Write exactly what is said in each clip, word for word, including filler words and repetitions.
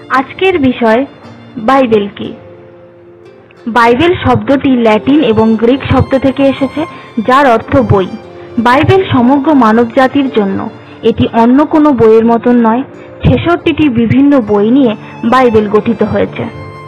আজকের বিষয় বাইবেল কি। বাইবেল শব্দটি ল্যাটিন এবং গ্রিক শব্দ থেকে এসেছে, যার অর্থ বই। বাইবেল সমগ্র মানব জাতির জন্য। এটি অন্য কোনো বইয়ের মতন নয়। ছেষট্টিটি বিভিন্ন বই নিয়ে বাইবেল গঠিত হয়েছে।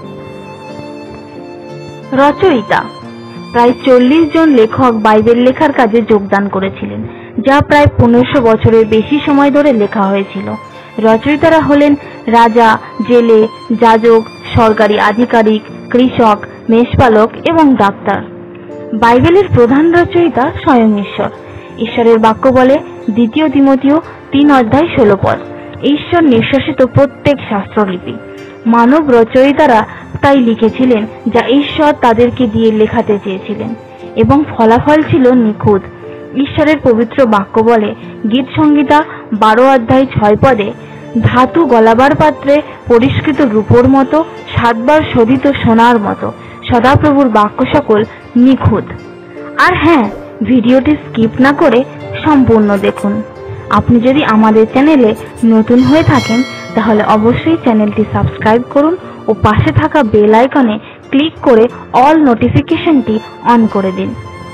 রচয়িতা: প্রায় চল্লিশ জন লেখক বাইবেল লেখার কাজে যোগদান করেছিলেন, যা প্রায় পনেরোশো বছরের বেশি সময় ধরে লেখা হয়েছিল। রচয়িতারা হলেন রাজা, জেলে, যাজক, সরকারি আধিকারিক, কৃষক, মেষপালক এবং ডাক্তার। বাইবেলের প্রধান রচয়িতা স্বয়ং ঈশ্বর। ঈশ্বরের বাক্য বলে দ্বিতীয় তিমোথেয় তিন অধ্যায় ষোলো পদ, ঈশ্বর নিঃশ্বাসিত প্রত্যেক শাস্ত্রলিপি। মানব রচয়িতারা তাই লিখেছিলেন যা ঈশ্বর তাদেরকে দিয়ে লেখাতে চেয়েছিলেন, এবং ফলাফল ছিল নিখুঁত। ঈশ্বরের পবিত্র বাক্য বলে গীত সংহিতা বারো অধ্যায় ছয় পদে, ধাতু গলাবার পাত্রে পরিষ্কৃত রূপোর মতো, সাতবার শোধিত সোনার মতো সদাপ্রভুর বাক্য সকল নিখুঁত। আর হ্যাঁ, ভিডিওটি স্কিপ না করে সম্পূর্ণ দেখুন। আপনি যদি আমাদের চ্যানেলে নতুন হয়ে থাকেন তাহলে অবশ্যই চ্যানেলটি সাবস্ক্রাইব করুন ও পাশে থাকা বেল আইকনে ক্লিক করে অল নোটিফিকেশনটি অন করে দিন।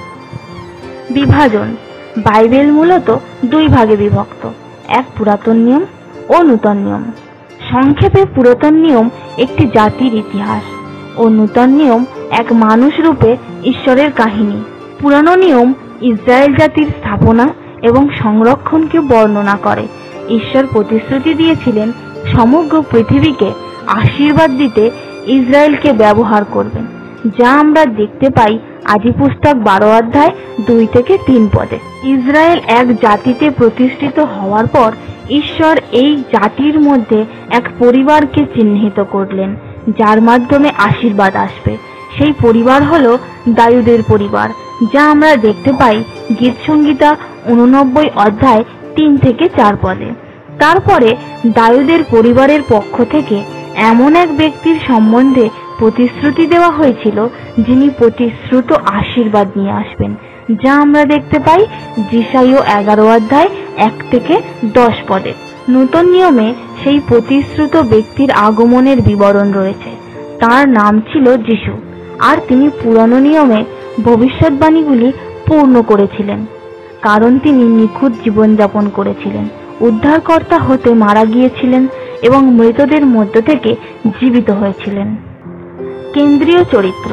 বিভাজন: বাইবেল মূলত দুই ভাগে বিভক্ত, এক পুরাতন নিয়ম ও নূতন নিয়ম। সংক্ষেপে পুরাতন নিয়ম একটি জাতির ইতিহাস ও নূতন নিয়ম এক মানুষ রূপে ঈশ্বরের কাহিনী। পুরানো নিয়ম ইসরায়েল জাতির স্থাপনা এবং সংরক্ষণকে বর্ণনা করে। ঈশ্বর প্রতিশ্রুতি দিয়েছিলেন সমগ্র পৃথিবীকে আশীর্বাদ দিতে ইসরায়েলকে ব্যবহার করবেন, যা আমরা দেখতে পাই আদিপুস্তক বারো অধ্যায় দুই থেকে তিন পদে। ইসরায়েল এক জাতিতে প্রতিষ্ঠিত হওয়ার পর ঈশ্বর এই জাতির মধ্যে এক পরিবারকে চিহ্নিত করলেন, যার মাধ্যমে আশীর্বাদ আসবে। সেই পরিবার হলো দাউদের পরিবার, যা আমরা দেখতে পাই গীত সংহিতা উননব্বই অধ্যায় তিন থেকে চার পদে। তারপরে দাউদের পরিবারের পক্ষ থেকে এমন এক ব্যক্তির সম্বন্ধে প্রতিশ্রুতি দেওয়া হয়েছিল, যিনি প্রতিশ্রুত আশীর্বাদ নিয়ে আসবেন, যা আমরা দেখতে পাই যিশাইয় এগারো অধ্যায় এক থেকে দশ পদে। নূতন নিয়মে সেই প্রতিশ্রুত ব্যক্তির আগমনের বিবরণ রয়েছে। তার নাম ছিল যিশু, আর তিনি পুরানো নিয়মে ভবিষ্যৎবাণীগুলি পূর্ণ করেছিলেন, কারণ তিনি নিখুঁত জীবনযাপন করেছিলেন, উদ্ধারকর্তা হতে মারা গিয়েছিলেন এবং মৃতদের মধ্য থেকে জীবিত হয়েছিলেন। কেন্দ্রীয় চরিত্র: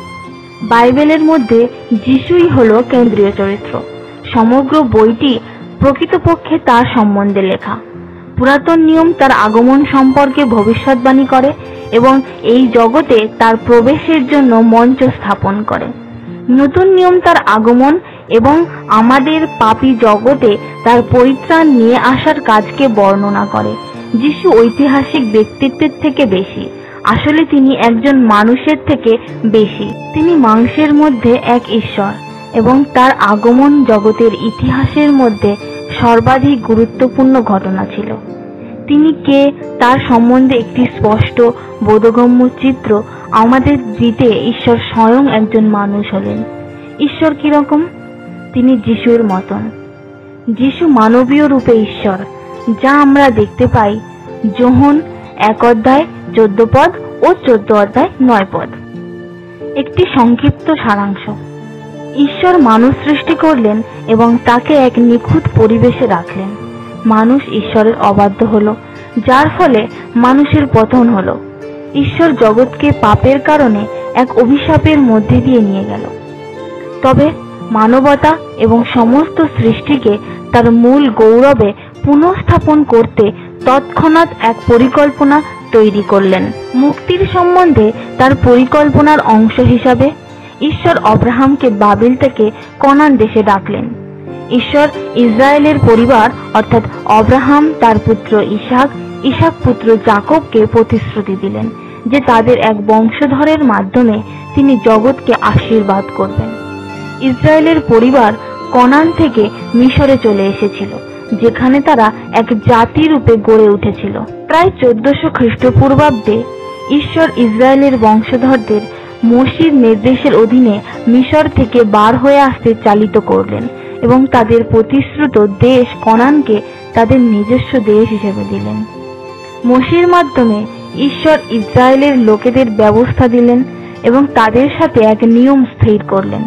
বাইবেলের মধ্যে যিশুই হলো কেন্দ্রীয় চরিত্র। সমগ্র বইটি প্রকৃতপক্ষে তার সম্বন্ধে লেখা। পুরাতন নিয়ম তার আগমন সম্পর্কে ভবিষ্যৎবাণী করে এবং এই জগতে তার প্রবেশের জন্য মঞ্চ স্থাপন করে। নতুন নিয়ম তার আগমন এবং আমাদের পাপী জগতে তার পরিত্রাণ নিয়ে আসার কাজকে বর্ণনা করে। যিশু ঐতিহাসিক ব্যক্তিত্বের থেকে বেশি। আসলে তিনি একজন মানুষের থেকে বেশি। তিনি মাংসের মধ্যে এক ঈশ্বর এবং তার আগমন জগতের ইতিহাসের মধ্যে সর্বাধিক গুরুত্বপূর্ণ ঘটনা ছিল। তিনি কে তার সম্বন্ধে একটি স্পষ্ট বোধগম্য চিত্র আমাদের দিতে ঈশ্বর স্বয়ং একজন মানুষ হলেন। ঈশ্বর কিরকম? তিনি যিশুর মতন। যিশু মানবীয় রূপে ঈশ্বর, যা আমরা দেখতে পাই যোহন এক অধ্যায় চোদ্দ পদ ও চোদ্দ অধ্যায় নয় পদ। একটি সংক্ষিপ্ত সারাংশ: ঈশ্বর মানুষ সৃষ্টি করলেন এবং তাকে এক নিখুঁত পরিবেশে রাখলেন। মানুষ ঈশ্বরের অবাধ্য হলো, যার ফলে মানুষের পতন হলো। ঈশ্বর জগৎকে পাপের কারণে এক অভিশাপের মধ্যে দিয়ে নিয়ে গেল। তবে মানবতা এবং সমস্ত সৃষ্টিকে তার মূল গৌরবে পুনঃস্থাপন করতে তৎক্ষণাৎ এক পরিকল্পনা তৈরি করলেন। মুক্তির সম্বন্ধে তার পরিকল্পনার অংশ হিসাবে ঈশ্বর আব্রাহামকে বাবিল থেকে কনান দেশে ডাকলেন। ঈশ্বর ইসরায়েলের পরিবার অর্থাৎ আব্রাহাম, তার পুত্র ইসাক, ইসাক পুত্র যাকবকে প্রতিশ্রুতি দিলেন যে তাদের এক বংশধরের মাধ্যমে তিনি জগৎকে আশীর্বাদ করবেন। ইসরায়েলের পরিবার কনান থেকে মিশরে চলে এসেছিল, যেখানে তারা এক জাতি রূপে গড়ে উঠেছিল। প্রায় চোদ্দশো খ্রিস্টপূর্বাব্দে ঈশ্বর ইসরায়েলের বংশধরদের মোশির নির্দেশের অধীনে মিশর থেকে বার হয়ে আসতে চালিত করলেন এবং তাদের প্রতিশ্রুত দেশ কনানকে তাদের নিজস্ব দেশ হিসেবে দিলেন। মোশির মাধ্যমে ঈশ্বর ইসরায়েলের লোকেদের ব্যবস্থা দিলেন এবং তাদের সাথে এক নিয়ম স্থির করলেন।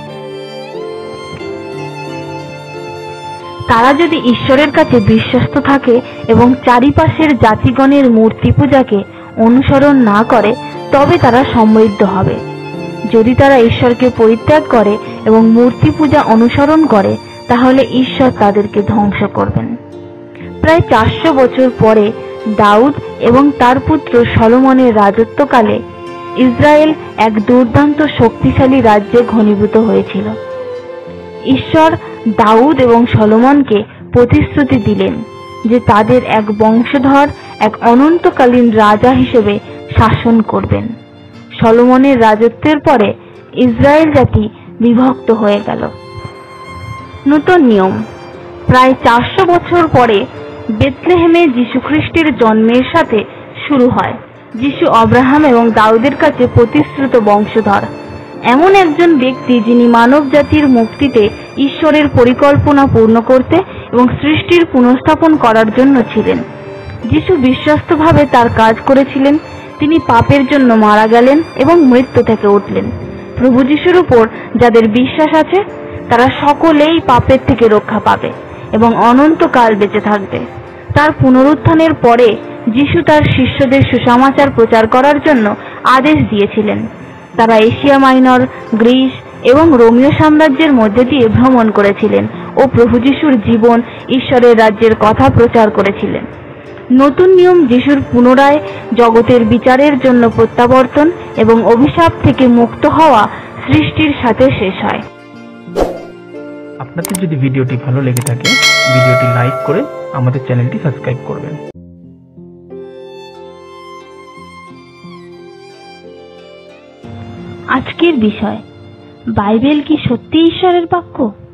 তারা যদি ঈশ্বরের কাছে বিশ্বস্ত থাকে এবং চারিপাশের জাতিগণের মূর্তি পূজাকে অনুসরণ না করে, তবে তারা সমৃদ্ধ হবে। যদি তারা ঈশ্বরকে পরিত্যাগ করে এবং মূর্তি পূজা অনুসরণ করে, তাহলে ঈশ্বর তাদেরকে ধ্বংস করবেন। প্রায় চারশো বছর পরে দাউদ এবং তার পুত্র সলোমনের রাজত্বকালে ইসরায়েল এক দুর্দান্ত শক্তিশালী রাজ্যে ঘনীভূত হয়েছিল। ঈশ্বর দাউদ এবং সলোমনকে প্রতিশ্রুতি দিলেন যে তাদের এক বংশধর এক অনন্তকালীন রাজা হিসেবে শাসন করবেন। সলোমনের রাজত্বের পরে ইসরায়েল জাতি বিভক্ত হয়ে গেল। নতুন নিয়ম। প্রায় চারশো বছর পরে বেথলেহেমে যীশু খ্রিস্টের জন্মের সাথে শুরু হয়। যীশু আব্রাহাম এবং দাউদের কাছে প্রতিশ্রুত বংশধর, এমন একজন ব্যক্তি যিনি মানব জাতির মুক্তিতে ঈশ্বরের পরিকল্পনা পূর্ণ করতে এবং সৃষ্টির পুনঃস্থাপন করার জন্য ছিলেন। যীশু বিশ্বস্তভাবে তার কাজ করেছিলেন। তিনি পাপের জন্য মারা গেলেন এবং মৃত্যু থেকে উঠলেন। প্রভু যীশুর উপর যাদের বিশ্বাস আছে তারা সকলেই পাপের থেকে রক্ষা পাবে এবং অনন্তকাল বেঁচে থাকবে। তার পুনরুত্থানের পরে যীশু তার শিষ্যদের সুসমাচার প্রচার করার জন্য আদেশ দিয়েছিলেন। তারা এশিয়া মাইনর, গ্রিস এবং রোমীয় সাম্রাজ্যের মধ্যে দিয়ে ভ্রমণ করেছিলেন ও প্রভু যীশুর জীবন, ঈশ্বরের রাজ্যের কথা প্রচার করেছিলেন। নতুন নিয়ম যীশুর পুনরায় জগতের বিচারের জন্য প্রত্যাবর্তন এবং অভিশাপ থেকে মুক্ত হওয়া সৃষ্টির সাথে শেষ হয়। আপনাদের যদি ভিডিওটি ভালো লেগে থাকে, ভিডিওটি লাইক করে আমাদের চ্যানেলটি সাবস্ক্রাইব করবেন। আজকের বিষয়, বাইবেল কি সত্যি ঈশ্বরের বাক্য?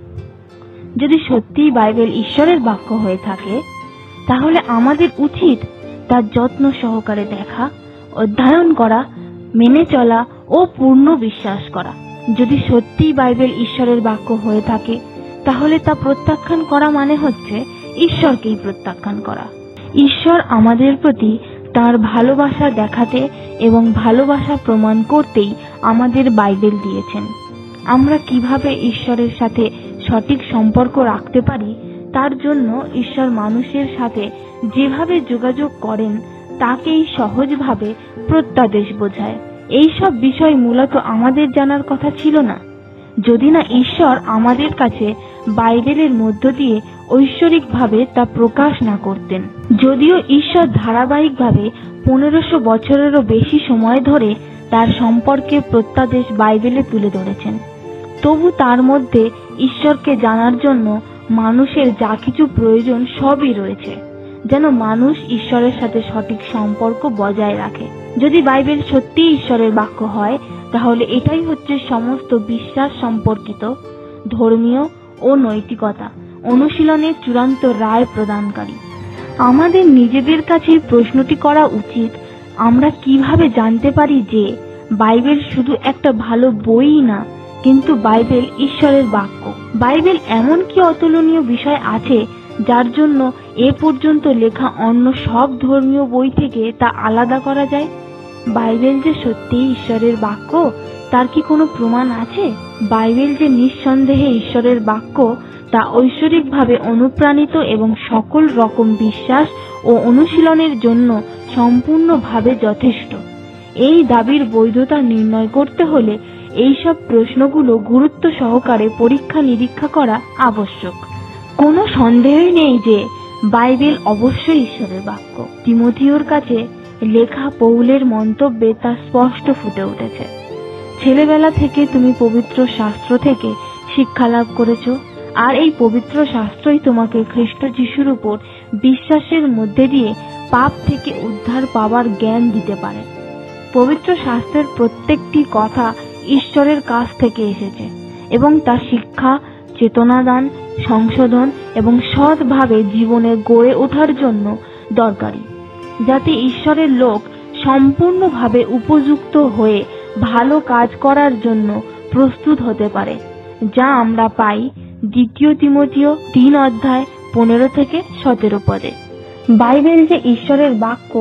যদি সত্যিই বাইবেল ঈশ্বরের বাক্য হয়ে থাকে, তাহলে আমাদের উচিত তার যত্ন সহকারে দেখা, অধ্যয়ন করা, মেনে চলা ও পূর্ণ বিশ্বাস করা। যদি সত্যিই বাইবেল ঈশ্বরের বাক্য হয়ে থাকে, তাহলে তা প্রত্যাখ্যান করা মানে হচ্ছে ঈশ্বরকেই প্রত্যাখ্যান করা। ঈশ্বর আমাদের প্রতি তার ভালোবাসা দেখাতে এবং ভালোবাসা প্রমাণ করতেই আমাদের বাইবেল দিয়েছেন। আমরা কিভাবে ঈশ্বরের সাথে সঠিক সম্পর্ক রাখতে পারি, তার জন্য ঈশ্বর মানুষের সাথে যেভাবে যোগাযোগ করেন তাকেই সহজভাবে প্রত্যাদেশ বোঝায়। এই সব বিষয় মূলত আমাদের জানার কথা ছিল না, যদি না ঈশ্বর আমাদের কাছে বাইবেলের মধ্য দিয়ে ঐশ্বরিকভাবে তা প্রকাশ না করতেন। যদিও ঈশ্বর ধারাবাহিকভাবে পনেরোশো বছরেরও বেশি সময় ধরে তার সম্পর্কে প্রত্যাদেশ বাইবেলে তুলে ধরেছেন, তবু তার মধ্যে ঈশ্বরকে জানার জন্য মানুষের যা কিছু প্রয়োজন সবই রয়েছে, যেন মানুষ ঈশ্বরের সাথে সঠিক সম্পর্ক বজায় রাখে। যদি বাইবেল সত্যিই ঈশ্বরের বাক্য হয়, তাহলে এটাই হচ্ছে সমস্ত বিশ্বাস সম্পর্কিত ধর্মীয় ও নৈতিকতা অনুশীলনের চূড়ান্ত রায় প্রদানকারী। আমাদের নিজেদের কাছে প্রশ্নটি করা উচিত, আমরা কিভাবে জানতে পারি যে বাইবেল শুধু একটা ভালো বই না, কিন্তু বাইবেল ঈশ্বরের বাক্য? বাইবেল এমন কি অতুলনীয় বিষয় আছে যার জন্য এ পর্যন্ত লেখা অন্য সব ধর্মীয় বই থেকে তা আলাদা করা যায়? বাইবেল যে সত্যিই ঈশ্বরের বাক্য, তার কি কোনো প্রমাণ আছে? বাইবেল যে নিঃসন্দেহে ঈশ্বরের বাক্য, তা ঐশ্বরিকভাবে অনুপ্রাণিত এবং সকল রকম বিশ্বাস ও অনুশীলনের জন্য সম্পূর্ণভাবে যথেষ্ট। এই দাবির বৈধতা নির্ণয় করতে হলে এইসব প্রশ্নগুলো গুরুত্ব সহকারে পরীক্ষা নিরীক্ষা করা আবশ্যক। কোনো সন্দেহই নেই যে বাইবেল অবশ্যই ঈশ্বরের বাক্য। তিমোথীয়র কাছে লেখা পৌলের মন্তব্যে তা স্পষ্ট ফুটে উঠেছে। ছেলেবেলা থেকে তুমি পবিত্র শাস্ত্র থেকে শিক্ষা লাভ করেছ, আর এই পবিত্র শাস্ত্রই তোমাকে খ্রিস্ট যিশুর উপর বিশ্বাসের মধ্যে দিয়ে পাপ থেকে উদ্ধার পাওয়ার জ্ঞান দিতে পারে। পবিত্র শাস্ত্রের প্রত্যেকটি কথা ঈশ্বরের কাছ থেকে এসেছে এবং তা শিক্ষা, চেতনাদান, সংশোধন এবং সৎভাবে জীবনে গড়ে ওঠার জন্য দরকারি, যাতে ঈশ্বরের লোক সম্পূর্ণভাবে উপযুক্ত হয়ে ভালো কাজ করার জন্য প্রস্তুত হতে পারে, যা আমরা পাই দ্বিতীয় তিমোথীয় তিন অধ্যায় পনেরো থেকে সতেরো পদে। বাইবেল যে ঈশ্বরের বাক্য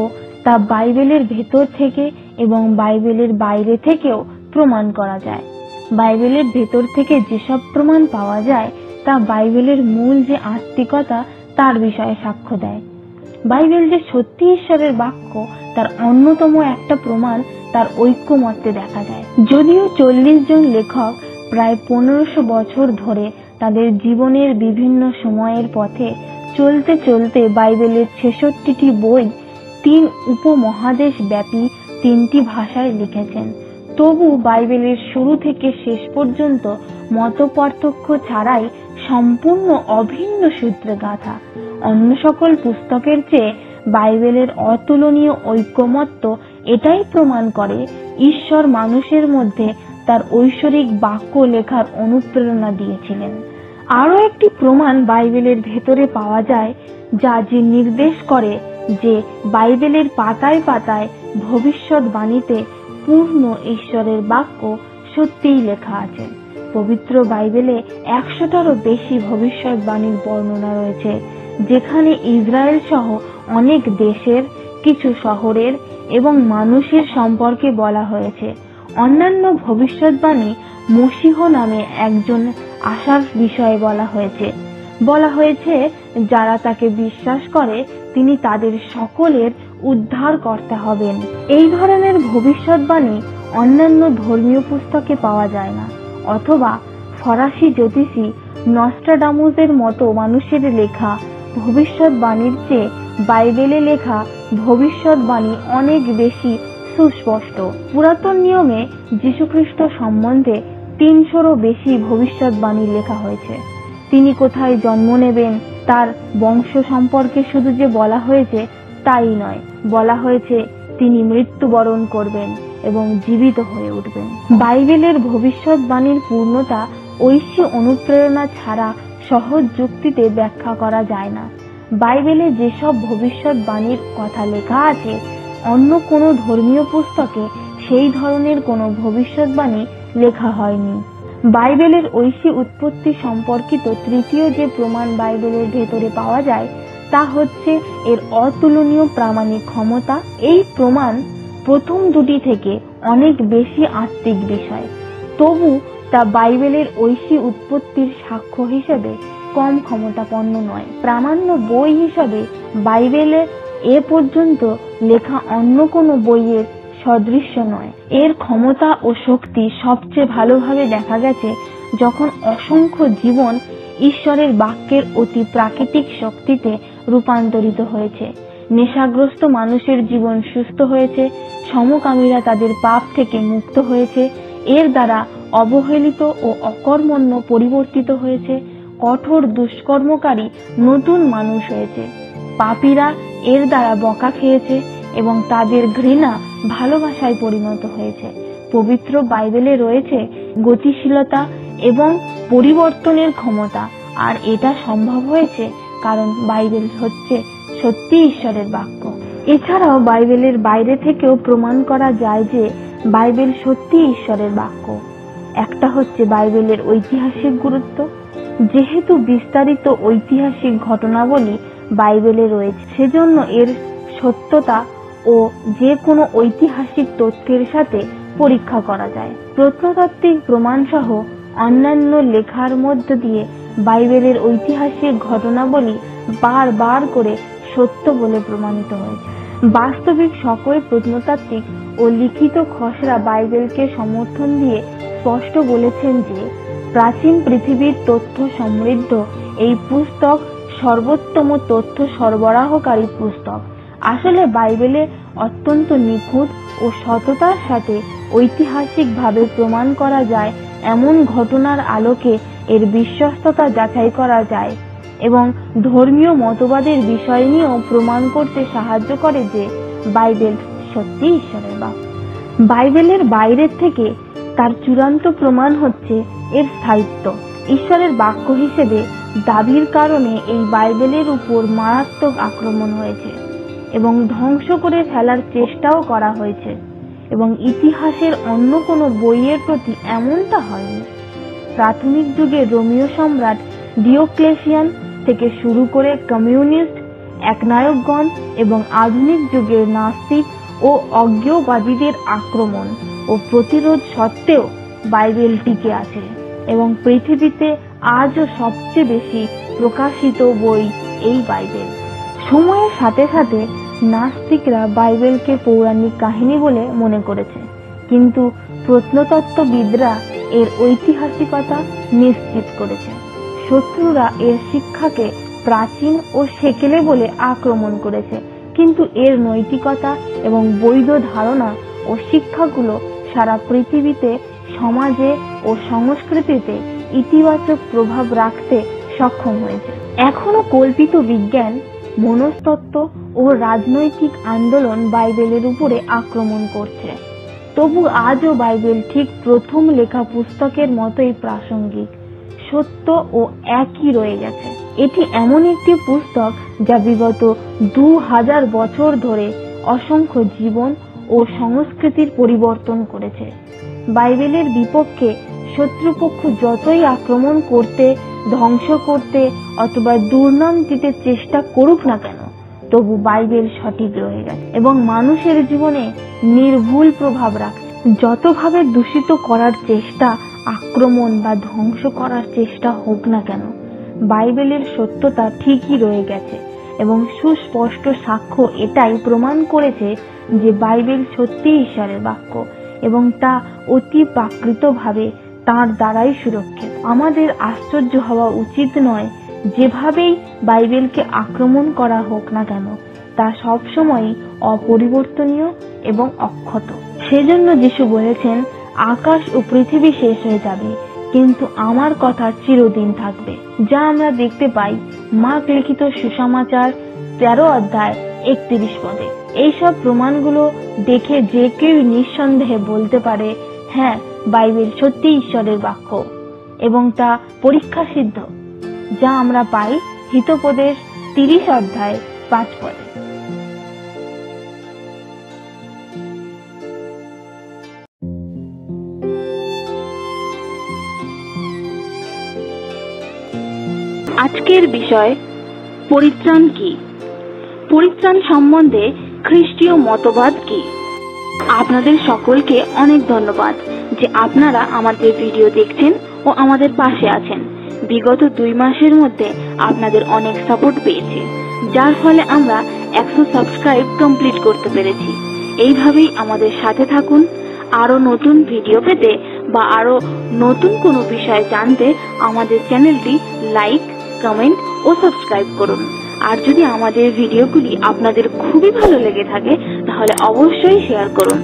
তা বাইবেলের ভেতর থেকে এবং বাইবেলের বাইরে থেকেও প্রমাণ করা যায়। বাইবেলের ভেতর থেকে যেসব প্রমাণ পাওয়া যায় তা বাইবেলের মূল যে আস্তিকতা তার বিষয়ে সাক্ষ্য দেয়। বাইবেল যে সত্যি ঈশ্বরের বাক্য তার অন্যতম একটা প্রমাণ তার ঐক্যমত্যে দেখা যায়। যদিও চল্লিশ জন লেখক প্রায় পনেরোশো বছর ধরে তাদের জীবনের বিভিন্ন সময়ের পথে চলতে চলতে বাইবেলের ছেষট্টিটি বই তিন উপমহাদেশ ব্যাপী তিনটি ভাষায় লিখেছেন, তবু বাইবেলের শুরু থেকে শেষ পর্যন্ত মতপার্থক্য ছাড়াই সম্পূর্ণ অভিন্ন সূত্রে গাঁথা। অন্য সকল পুস্তকের চেয়ে বাইবেলের অতুলনীয় ঐক্যমত্য এটাই প্রমাণ করে ঈশ্বর মানুষের মধ্যে তার ঐশ্বরিক বাক্য লেখার অনুপ্রেরণা দিয়েছিলেন। আরো একটি প্রমাণ বাইবেলের ভেতরে পাওয়া যায় যা যে নির্দেশ করে যে বাইবেলের পাতায় পাতায় ভবিষ্যৎবাণীতে পূর্ণ ঈশ্বরের বাক্য সত্যিই লেখা আছে। পবিত্র বাইবেলে একশোটারও বেশি ভবিষ্যৎবাণীর বর্ণনা রয়েছে, যেখানে ইসরায়েল সহ অনেক দেশের, কিছু শহরের এবং মানুষের সম্পর্কে বলা হয়েছে। অন্যান্য ভবিষ্যৎবাণী মসীহ নামে একজন আসার বিষয়ে বলা হয়েছে। বলা হয়েছে যারা তাকে বিশ্বাস করে তিনি তাদের সকলের উদ্ধার করতে হবেন। এই ধরনের ভবিষ্যৎবাণী অন্যান্য ধর্মীয় পুস্তকে পাওয়া যায় না, অথবা ফরাসি জ্যোতিষী নস্ট্রাডামুসের মতো মানুষের লেখা ভবিষ্যৎবাণীর চেয়ে বাইবেলে লেখা ভবিষ্যৎবাণী অনেক বেশি সুস্পষ্ট। পুরাতন নিয়মে যীশুখ্রিস্ট সম্বন্ধে তিনশোরও বেশি ভবিষ্যৎবাণী লেখা হয়েছে। তিনি কোথায় জন্ম নেবেন তার বংশ সম্পর্কে শুধু যে বলা হয়েছে তাই নয়, বলা হয়েছে তিনি মৃত্যুবরণ করবেন এবং জীবিত হয়ে উঠবেন। বাইবেলের ভবিষ্যৎবাণীর পূর্ণতা ঐশী অনুপ্রেরণা ছাড়া সহজ যুক্তিতে ব্যাখ্যা করা যায় না। বাইবেলে যেসব ভবিষ্যৎবাণীর কথা লেখা আছে অন্য কোনো ধর্মীয় পুস্তকে সেই ধরনের কোনো ভবিষ্যৎবাণী লেখা হয়নি। বাইবেলের ঐশী উৎপত্তি সম্পর্কিত তৃতীয় যে প্রমাণ বাইবেলের ভেতরে পাওয়া যায় তা হচ্ছে এর অতুলনীয় প্রামাণিক ক্ষমতা। এই প্রমাণ প্রথম দুটি থেকে অনেক বেশি আত্মিক বিষয়, তবু তা বাইবেলের ঐশী উৎপত্তির সাক্ষ্য হিসেবে কম ক্ষমতাপন্ন নয়। প্রামাণ্য বই হিসাবে বাইবেলে এ পর্যন্ত লেখা অন্য কোনো বইয়ের সদৃশ্য নয়। এর ক্ষমতা ও শক্তি সবচেয়ে ভালোভাবে দেখা গেছে যখন অসংখ্য জীবন ঈশ্বরের বাক্যের অতি প্রাকৃতিক শক্তিতে রূপান্তরিত হয়েছে। নেশাগ্রস্ত মানুষের জীবন সুস্থ হয়েছে, সমকামীরা তাদের পাপ থেকে মুক্ত হয়েছে, এর দ্বারা অবহেলিত ও অকর্মণ্য পরিবর্তিত হয়েছে, কঠোর দুষ্কর্মকারী নতুন মানুষ হয়েছে, পাপীরা এর দ্বারা বকা খেয়েছে এবং তাদের ঘৃণা ভালোবাসায় পরিণত হয়েছে। পবিত্র বাইবেলে রয়েছে গতিশীলতা এবং পরিবর্তনের ক্ষমতা, আর এটা সম্ভব হয়েছে কারণ বাইবেল হচ্ছে সত্যি ঈশ্বরের বাক্য। এছাড়াও বাইবেলের বাইরে থেকেও প্রমাণ করা যায় যে বাইবেল সত্যি ঈশ্বরের বাক্য। একটা হচ্ছে বাইবেলের ঐতিহাসিক গুরুত্ব। যেহেতু বিস্তারিত ঐতিহাসিক ঘটনাবলী বাইবেলে রয়েছে, সেজন্য এর সত্যতা ও যে কোনো ঐতিহাসিক তথ্যের সাথে পরীক্ষা করা যায়। প্রত্নতাত্ত্বিক প্রমাণ সহ অন্যান্য লেখার মধ্য দিয়ে বাইবেলের ঐতিহাসিক ঘটনাবলী বারবার করে সত্য বলে প্রমাণিত হয়েছে। বাস্তবিক সকল প্রত্নতাত্ত্বিক ও লিখিত খসড়া বাইবেলকে সমর্থন দিয়ে স্পষ্ট বলেছেন যে প্রাচীন পৃথিবীর তথ্য সমৃদ্ধ এই পুস্তক সর্বোত্তম তথ্য সরবরাহকারী পুস্তক। আসলে বাইবেলে অত্যন্ত নিখুঁত ও সততার সাথে ঐতিহাসিকভাবে প্রমাণ করা যায় এমন ঘটনার আলোকে এর বিশ্বস্ততা যাচাই করা যায় এবং ধর্মীয় মতবাদের বিষয় নিয়েও প্রমাণ করতে সাহায্য করে যে বাইবেল সত্যি ঈশ্বরের বাক্য। বাইবেলের বাইরের থেকে তার চূড়ান্ত প্রমাণ হচ্ছে এর স্থায়িত্ব। ঈশ্বরের বাক্য হিসেবে দাবির কারণে এই বাইবেলের উপর মারাত্মক আক্রমণ হয়েছে এবং ধ্বংস করে ফেলার চেষ্টাও করা হয়েছে, এবং ইতিহাসের অন্য কোনো বইয়ের প্রতি এমনটা হয়নি। প্রাথমিক যুগে রোমীয় সম্রাট ডিওক্লেশিয়ান থেকে শুরু করে কমিউনিস্ট একনায়কগণ এবং আধুনিক যুগের নাস্তিক ও অজ্ঞেয়বাদীদের আক্রমণ ও প্রতিরোধ সত্ত্বেও বাইবেল টিকে আছে এবং পৃথিবীতে আজও সবচেয়ে বেশি প্রকাশিত বই এই বাইবেল। সময়ের সাথে সাথে নাস্তিকরা বাইবেলকে পৌরাণিক কাহিনী বলে মনে করেছে, কিন্তু প্রত্নতত্ত্ববিদরা এর ঐতিহাসিকতা নিশ্চিত করেছে। শত্রুরা এর শিক্ষাকে প্রাচীন ও সেকেলে বলে আক্রমণ করেছে, কিন্তু এর নৈতিকতা এবং বৈধ ধারণা ও শিক্ষাগুলো সারা পৃথিবীতে সমাজে ও সংস্কৃতিতে ইতিবাচক প্রভাব রাখতে সক্ষম হয়েছে। এখনো কল্পিত বিজ্ঞান, মনস্তত্ত্ব ও রাজনৈতিক আন্দোলন বাইবেলের উপরে আক্রমণ করছে, তবু আজও বাইবেল ঠিক প্রথম লেখা পুস্তকের মতোই প্রাসঙ্গিক, সত্য ও একই রয়ে গেছে। এটি এমন একটি পুস্তক যা বিগত দু হাজার বছর ধরে অসংখ্য জীবন ও সংস্কৃতির পরিবর্তন করেছে। বাইবেলের বিপক্ষে শত্রুপক্ষ যতই আক্রমণ করতে, ধ্বংস করতে অথবা দুর্নাম দিতে চেষ্টা করুক না কেন, তবু বাইবেল সঠিক রয়ে গেছে এবং মানুষের জীবনে নির্ভুল প্রভাব রাখছে। যতভাবে দূষিত করার চেষ্টা, আক্রমণ বা ধ্বংস করার চেষ্টা হোক না কেন, বাইবেলের সত্যতা ঠিকই রয়ে গেছে এবং সুস্পষ্ট সাক্ষ্য এটাই প্রমাণ করেছে যে বাইবেল সত্যি ঈশ্বরের বাক্য এবং তা অতি প্রাকৃতভাবে তাঁর দ্বারাই সুরক্ষিত। আমাদের আশ্চর্য হওয়া উচিত নয়, যেভাবেই বাইবেলকে আক্রমণ করা হোক না কেন, তা সবসময় অপরিবর্তনীয় এবং অক্ষত। সেজন্য যিশু বলেছেন, আকাশ ও পৃথিবী শেষ হয়ে যাবে, কিন্তু আমার কথা চিরদিন থাকবে। যা আমরা দেখতে পাই মার্ক লিখিত সুসমাচার তেরো অধ্যায় একত্রিশ পদে। এইসব প্রমাণগুলো দেখে যে কেউ নিঃসন্দেহে বলতে পারে, হ্যাঁ, বাইবেল সত্যি ঈশ্বরের বাক্য এবং তা পরীক্ষা সিদ্ধ, যা আমরা পাই হিতোপদেশ তিরিশ অধ্যায় পাঁচ পদে। আজকের বিষয় পরিত্রাণ কি? পরিত্রাণ সম্বন্ধে খ্রিস্টীয় মতবাদ কি? আপনাদের সকলকে অনেক ধন্যবাদ যে আপনারা আমাদের ভিডিও দেখছেন ও আমাদের পাশে আছেন। বিগত দুই মাসের মধ্যে আপনাদের অনেক সাপোর্ট পেয়েছি, যার ফলে আমরা একশো সাবস্ক্রাইব কমপ্লিট করতে পেরেছি। এইভাবেই আমাদের সাথে থাকুন। আরো নতুন ভিডিও পেতে বা আরো নতুন কোনো বিষয় জানতে আমাদের চ্যানেলটি লাইক, কমেন্ট ও সাবস্ক্রাইব করুন। আর যদি আমাদের ভিডিওগুলি আপনাদের খুবই ভালো লেগে থাকে তাহলে অবশ্যই শেয়ার করুন।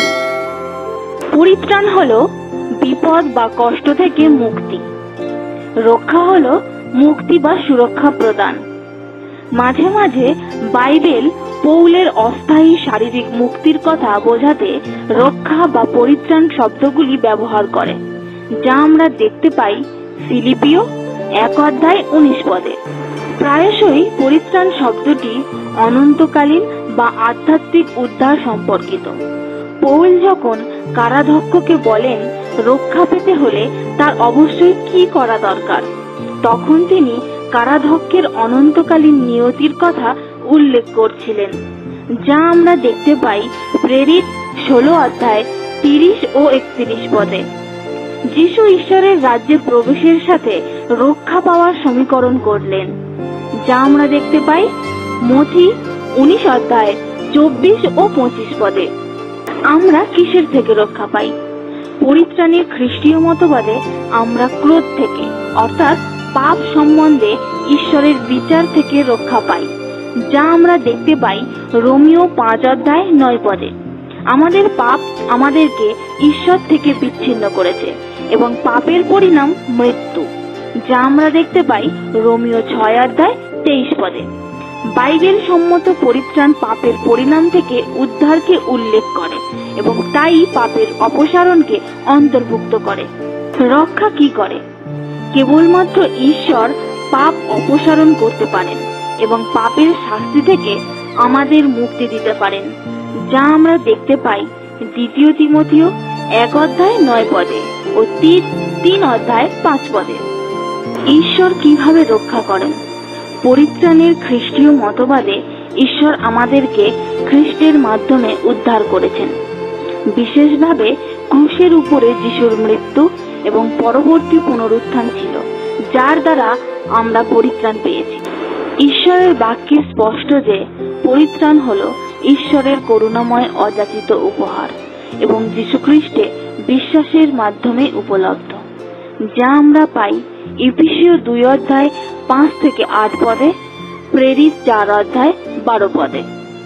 পরিত্রাণ হলো বিপদ বা কষ্ট থেকে মুক্তি, রক্ষা হলো মুক্তি বা সুরক্ষা প্রদান। মাঝে মাঝে বাইবেল পৌলের অস্থায়ী শারীরিক মুক্তির কথা বোঝাতে রক্ষা বা পরিত্রাণ শব্দগুলি ব্যবহার করে, যা আমরা দেখতে পাই ফিলিপিও এক অধ্যায় উনিশ পদে। প্রায়শই পরিত্রাণ শব্দটি অনন্তকালীন বা আধ্যাত্মিক উদ্ধার সম্পর্কিত। পৌল যখন কারাধ্যক্ষকে বলেন রক্ষা পেতে হলে তার অবশ্যই কি করা দরকার, তখন তিনি কারাধ্যক্ষের অনন্তকালীন নিয়তির কথা উল্লেখ করছিলেন, যা আমরা দেখতে পাই প্রেরিত ষোলো অধ্যায় তিরিশ ও একত্রিশ পদে। যিশু ঈশ্বরের রাজ্যে প্রবেশের সাথে রক্ষা পাওয়ার সমীকরণ করলেন, যা আমরা দেখতে পাই মথি উনিশ অধ্যায় চব্বিশ ও পঁচিশ পদে। আমরা কিসের থেকে রক্ষা পাই? পরিত্রাণের খ্রিস্টীয় মতবাদে আমরা ক্রোধ থেকে, অর্থাৎ পাপ সম্বন্ধে ঈশ্বরের বিচার থেকে রক্ষা পাই, যা আমরা দেখতে পাই রোমিও পাঁচ অধ্যায় নয় পদে। আমাদের পাপ আমাদেরকে ঈশ্বর থেকে বিচ্ছিন্ন করেছে এবং পাপের পরিণাম মৃত্যু, যা আমরা দেখতে পাই রোমিও ছয় অধ্যায় তেইশ পদে। বাইবেল সম্মত পরিত্রাণ পাপের পরিণাম থেকে উদ্ধারকে উল্লেখ করে এবং তাই পাপের অপসারণকে অন্তর্ভুক্ত করে। রক্ষা কি করে? কেবলমাত্র ঈশ্বর পাপ অপসারণ করতে পারেন এবং পাপের শাস্তি থেকে আমাদের মুক্তি দিতে পারেন, যা আমরা দেখতে পাই দ্বিতীয় তিমথিও এক অধ্যায় নয় পদে ও তিন অধ্যায় পাঁচ পদে। ঈশ্বর কিভাবে রক্ষা করেন? পরিত্রাণের খ্রিস্টীয় মতবাদে ঈশ্বর আমাদেরকে খ্রিস্টের মাধ্যমে উদ্ধার করেছেন। বিশেষভাবে ক্রুশের উপরে যিশুর মৃত্যু এবং পরবর্তী পুনরুত্থান ছিল, যার দ্বারা আমরা পরিত্রাণ পেয়েছি। ঈশ্বরের বাক্যে স্পষ্ট যে পরিত্রাণ হলো ঈশ্বরের করুণাময় অযাচিত উপহার এবং যীশুখ্রিস্টে বিশ্বাসের মাধ্যমে উপলব্ধ, যা আমরা পাই ইফিসীয় দুই অধ্যায় পাঁচ থেকে আট পদে, প্রেরিত চার অধ্যায় বারো পদে।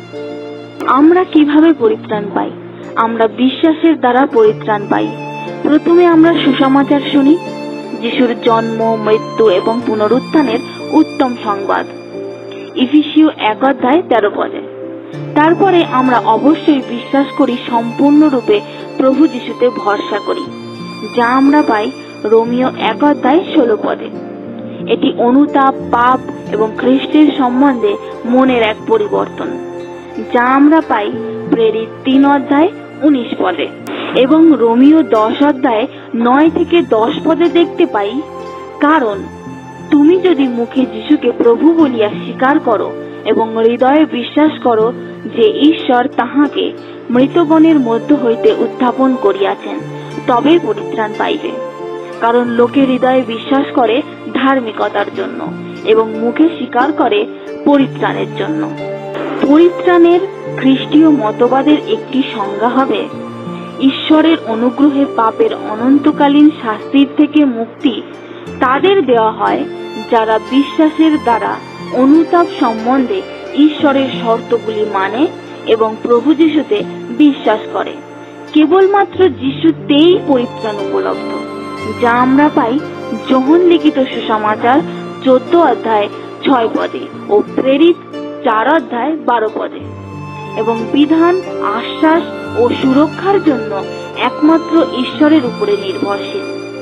আমরা কিভাবে পরিত্রাণ পাই? আমরা বিশ্বাসের দ্বারা পরিত্রাণ পাই। প্রথমে আমরা সুসমাচার শুনি, যিশুর জন্ম, মৃত্যু এবং পুনরুত্থানের উত্তম সংবাদ, ইফিসীয় এক অধ্যায় তেরো পদে। তারপরে আমরা অবশ্যই বিশ্বাস করি, সম্পূর্ণরূপে প্রভু যিশুতে ভরসা করি, যা আমরা পাই রোমিও এক অধ্যায় ষোলো পদে। এটি অনুতাপ, পাপ এবং খ্রিস্টের সম্বন্ধে মনের এক পরিবর্তন, যা আমরা পাই প্রেরিত তিন অধ্যায় উনিশ পদে। এবং রোমিও দশ অধ্যায় নয় থেকে দশ পদে দেখতে পাই, কারণ তুমি যদি মুখে যিশুকে প্রভু বলিয়া স্বীকার করো এবং হৃদয়ে বিশ্বাস করো যে ঈশ্বর তাহাকে মৃতগণের মধ্য হইতে উত্থাপন করিয়াছেন, তবে পরিত্রাণ পাইবে। কারণ লোকে হৃদয়ে বিশ্বাস করে ধার্মিকতার জন্য এবং মুখে স্বীকার করে পরিত্রাণের জন্য। পরিত্রাণের খ্রিস্টীয় মতবাদের একটি সংজ্ঞা হবে, ঈশ্বরের অনুগ্রহে পাপের অনন্তকালীন শাস্তির থেকে মুক্তি তাদের দেওয়া হয় যারা বিশ্বাসের দ্বারা অনুতাপ সম্বন্ধে ঈশ্বরের শর্তগুলি মানে এবং প্রভু যিশুতে বিশ্বাস করে। কেবলমাত্র যিশুতেই পরিত্রাণ উপলব্ধ, যা আমরা পাই যোহন লিখিত সুসমাচার চোদ্দ অধ্যায় ছয় পদে ও প্রেরিত চার অধ্যায় বারো পদে। এবং বিধান, আশ্বাস ও সুরক্ষার জন্য একমাত্র ঈশ্বরের উপরে নির্ভরশীল।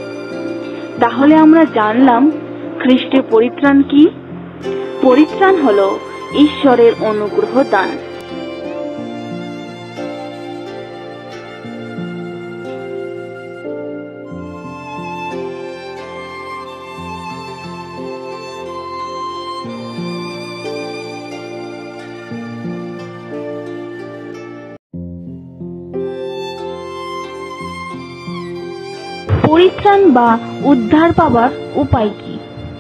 তাহলে আমরা জানলাম খ্রিস্টে পরিত্রাণ কি? পরিত্রাণ হলো ঈশ্বরের অনুগ্রহ দান। পরিত্রাণ বা উদ্ধার পাবার উপায় কি?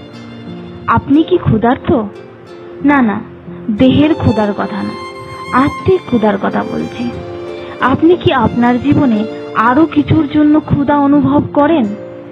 আপনি কি ক্ষুধার্ত? না না, দেহের ক্ষুধার কথা না, আত্মিক ক্ষুধার কথা বলছি। আপনি কি আপনার জীবনে আরো কিছুর জন্য ক্ষুধা অনুভব করেন?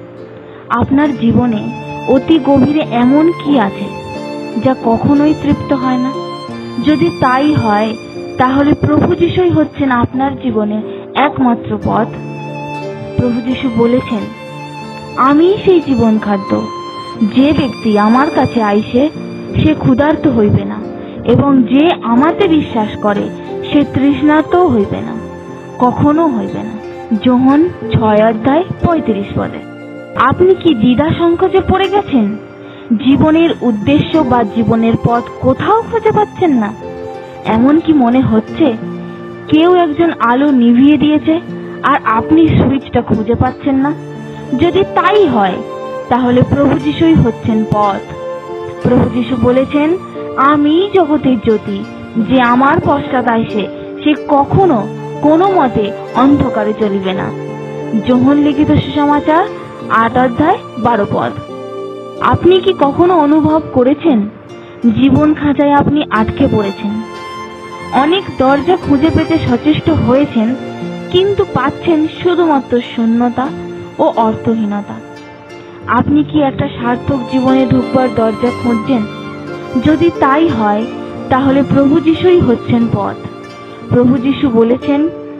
আপনার জীবনে অতি গভীরে এমন কি আছে যা কখনোই তৃপ্ত হয় না? যদি তাই হয়, তাহলে প্রভু যিশুই হচ্ছেন আপনার জীবনে একমাত্র পথ। প্রভু যিশু বলেছেন, আমি সেই জীবন খাদ্য, যে ব্যক্তি আমার কাছে আইসে সে ক্ষুধার্ত হইবে না, এবং যে আমাতে বিশ্বাস করে সে তৃষ্ণার্ত হইবে না, কখনো হইবে না। যোহন ছয় অধ্যায় পঁয়ত্রিশ পদে। আপনি কি দ্বিধা সংকোচে পড়ে গেছেন? জীবনের উদ্দেশ্য বা জীবনের পথ কোথাও খুঁজে পাচ্ছেন না? এমন কি মনে হচ্ছে কেউ একজন আলো নিভিয়ে দিয়েছে আর আপনি সুইচটা খুঁজে পাচ্ছেন না? যদি তাই হয়, তাহলে প্রভু যিশুই হচ্ছেন পথ। প্রভু যিশু বলেছেন, আমি জগতের জ্যোতি, যে আমার পশ্চাৎ আইসে সে কখনো কোনো মতে অন্ধকারে চলিবে না। যোহন লিখিত সুসমাচার আট অধ্যায় বারো পদ। আপনি কি কখনো অনুভব করেছেন জীবন খাঁচায় আপনি আটকে পড়েছেন? অনেক দরজা খুঁজে পেতে সচেষ্ট হয়েছেন, কিন্তু পাচ্ছেন শুধুমাত্র শূন্যতা ও অর্থহীনতা। আপনি কি একটা সার্থক জীবনে ঢুকবার দরজা খুঁজছেন? যদি তাই হয়, তাহলে প্রভু যিশুই হচ্ছেন পথ। প্রভু যিশু বলেছেন,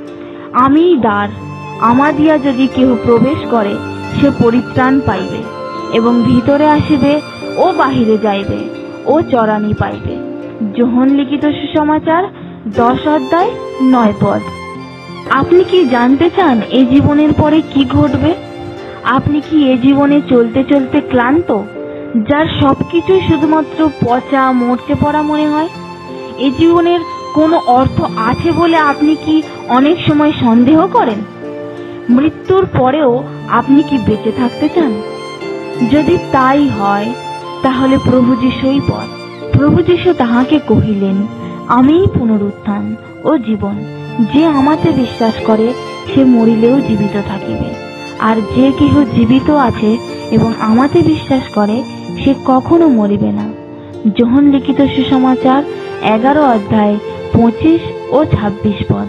আমিই দ্বার, আমা দিয়া যদি কেহ প্রবেশ করে সে পরিত্রাণ পাইবে এবং ভিতরে আসিবে ও বাহিরে যাইবে ও চরানি পাইবে। যোহন লিখিত সুসমাচার দশ অধ্যায় নয় পদ। আপনি কি জানতে চান এই জীবনের পরে কি ঘটবে? আপনি কি এ জীবনে চলতে চলতে ক্লান্ত, যার সবকিছুই শুধুমাত্র পচা, মরচে পড়া মনে হয়? এ জীবনের কোনো অর্থ আছে বলে আপনি কি অনেক সময় সন্দেহ করেন? মৃত্যুর পরেও আপনি কি বেঁচে থাকতে চান? যদি তাই হয়, তাহলে প্রভু যিশুই পথ। প্রভু যীশু তাহাকে কহিলেন, আমিই পুনরুত্থান ও জীবন। যে আমাতে বিশ্বাস করে সে মরিলেও জীবিত থাকিবে, আর যে কেহ জীবিত আছে এবং আমাতে বিশ্বাস করে সে কখনো মরিবে না। যোহন লিখিত সুসমাচার এগারো অধ্যায় পঁচিশ ও ছাব্বিশ পদ।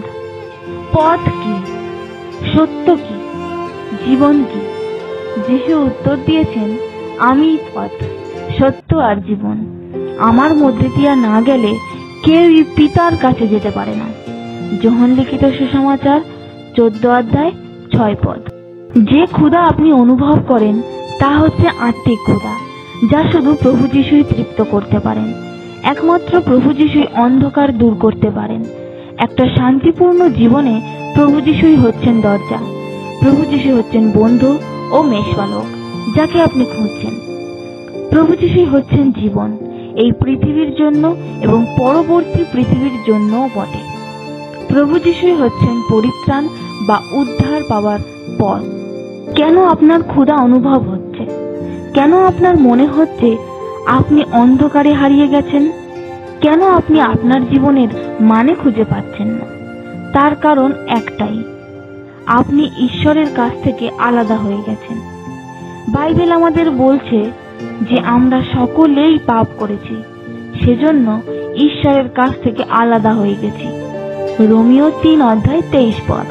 পথ কি? সত্য কি? জীবন কি? যিশু উত্তর দিয়েছেন, আমি পথ, সত্য আর জীবন। আমার মধ্যে দিয়া না গেলে কেউ পিতার কাছে যেতে পারে না। যোহন লিখিত সুসমাচার চোদ্দ অধ্যায় ছয় পদ। যে ক্ষুধা আপনি অনুভব করেন তা হচ্ছে আত্মিক ক্ষুধা, যা শুধু প্রভু যীশুই তৃপ্ত করতে পারেন। একমাত্র প্রভু যীশুই অন্ধকার দূর করতে পারেন। একটা শান্তিপূর্ণ জীবনে প্রভু যীশুই হচ্ছেন দরজা। প্রভু যীশু হচ্ছেন বন্ধু ও মেষপালক যাকে আপনি খুঁজছেন। প্রভু যীশুই হচ্ছেন জীবন, এই পৃথিবীর জন্য এবং পরবর্তী পৃথিবীর জন্যও বটে। প্রভু যীশুই হচ্ছেন পরিত্রাণ বা উদ্ধার পাওয়ার পথ। কেন আপনার ক্ষুধা অনুভব হচ্ছে? কেন আপনার মনে হচ্ছে আপনি অন্ধকারে হারিয়ে গেছেন? কেন আপনি আপনার জীবনের মানে খুঁজে পাচ্ছেন না? তার কারণ একটাই, আপনি ঈশ্বরের কাছ থেকে আলাদা হয়ে গেছেন। বাইবেল আমাদের বলছে যে আমরা সকলেই পাপ করেছি, সেজন্য ঈশ্বরের কাছ থেকে আলাদা হয়ে গেছি। রোমিও তিন অধ্যায় তেইশ পদ।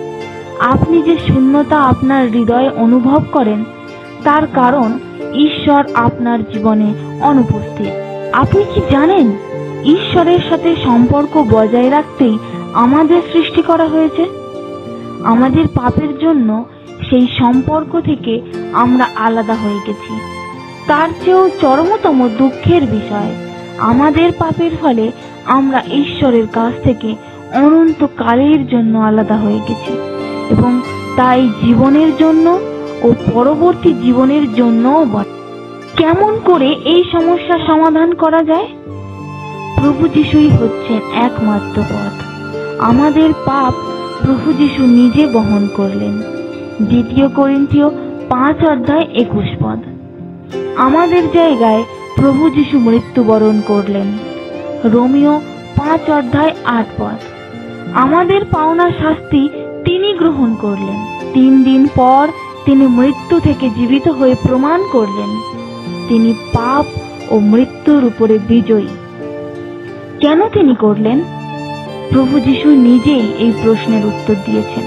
আপনি যে শূন্যতা আপনার হৃদয়ে অনুভব করেন তার কারণ ঈশ্বর আপনার জীবনে অনুপস্থিত। আপনি কি জানেন ঈশ্বরের সাথে সম্পর্ক বজায় রাখতেই আমাদের সৃষ্টি করা হয়েছে? আমাদের পাপের জন্য সেই সম্পর্ক থেকে আমরা আলাদা হয়ে গেছি। তার চেয়েও চরমতম দুঃখের বিষয়, আমাদের পাপের ফলে আমরা ঈশ্বরের কাছ থেকে অনন্তকালের জন্য আলাদা হয়ে গেছি এবং তাই জীবনের জন্য ও পরবর্তী জীবনের জন্যও বটে। কেমন করে এই সমস্যা সমাধান করা যায়? প্রভু যীশুই হচ্ছেন একমাত্র পথ। আমাদের পাপ প্রভু যীশু নিজে বহন করলেন। দ্বিতীয় করিন্থীয় পাঁচ অধ্যায় একুশ পদ। আমাদের জায়গায় প্রভু যীশু মৃত্যুবরণ করলেন। রোমিও পাঁচ অধ্যায় আট পদ। আমাদের পাওনা শাস্তি তিনি গ্রহণ করলেন। তিন দিন পর তিনি মৃত্যু থেকে জীবিত হয়ে প্রমাণ করলেন তিনি পাপ ও মৃত্যুর উপরে বিজয়ী। কেন তিনি করলেন? প্রভু যীশু নিজেই এই প্রশ্নের উত্তর দিয়েছেন।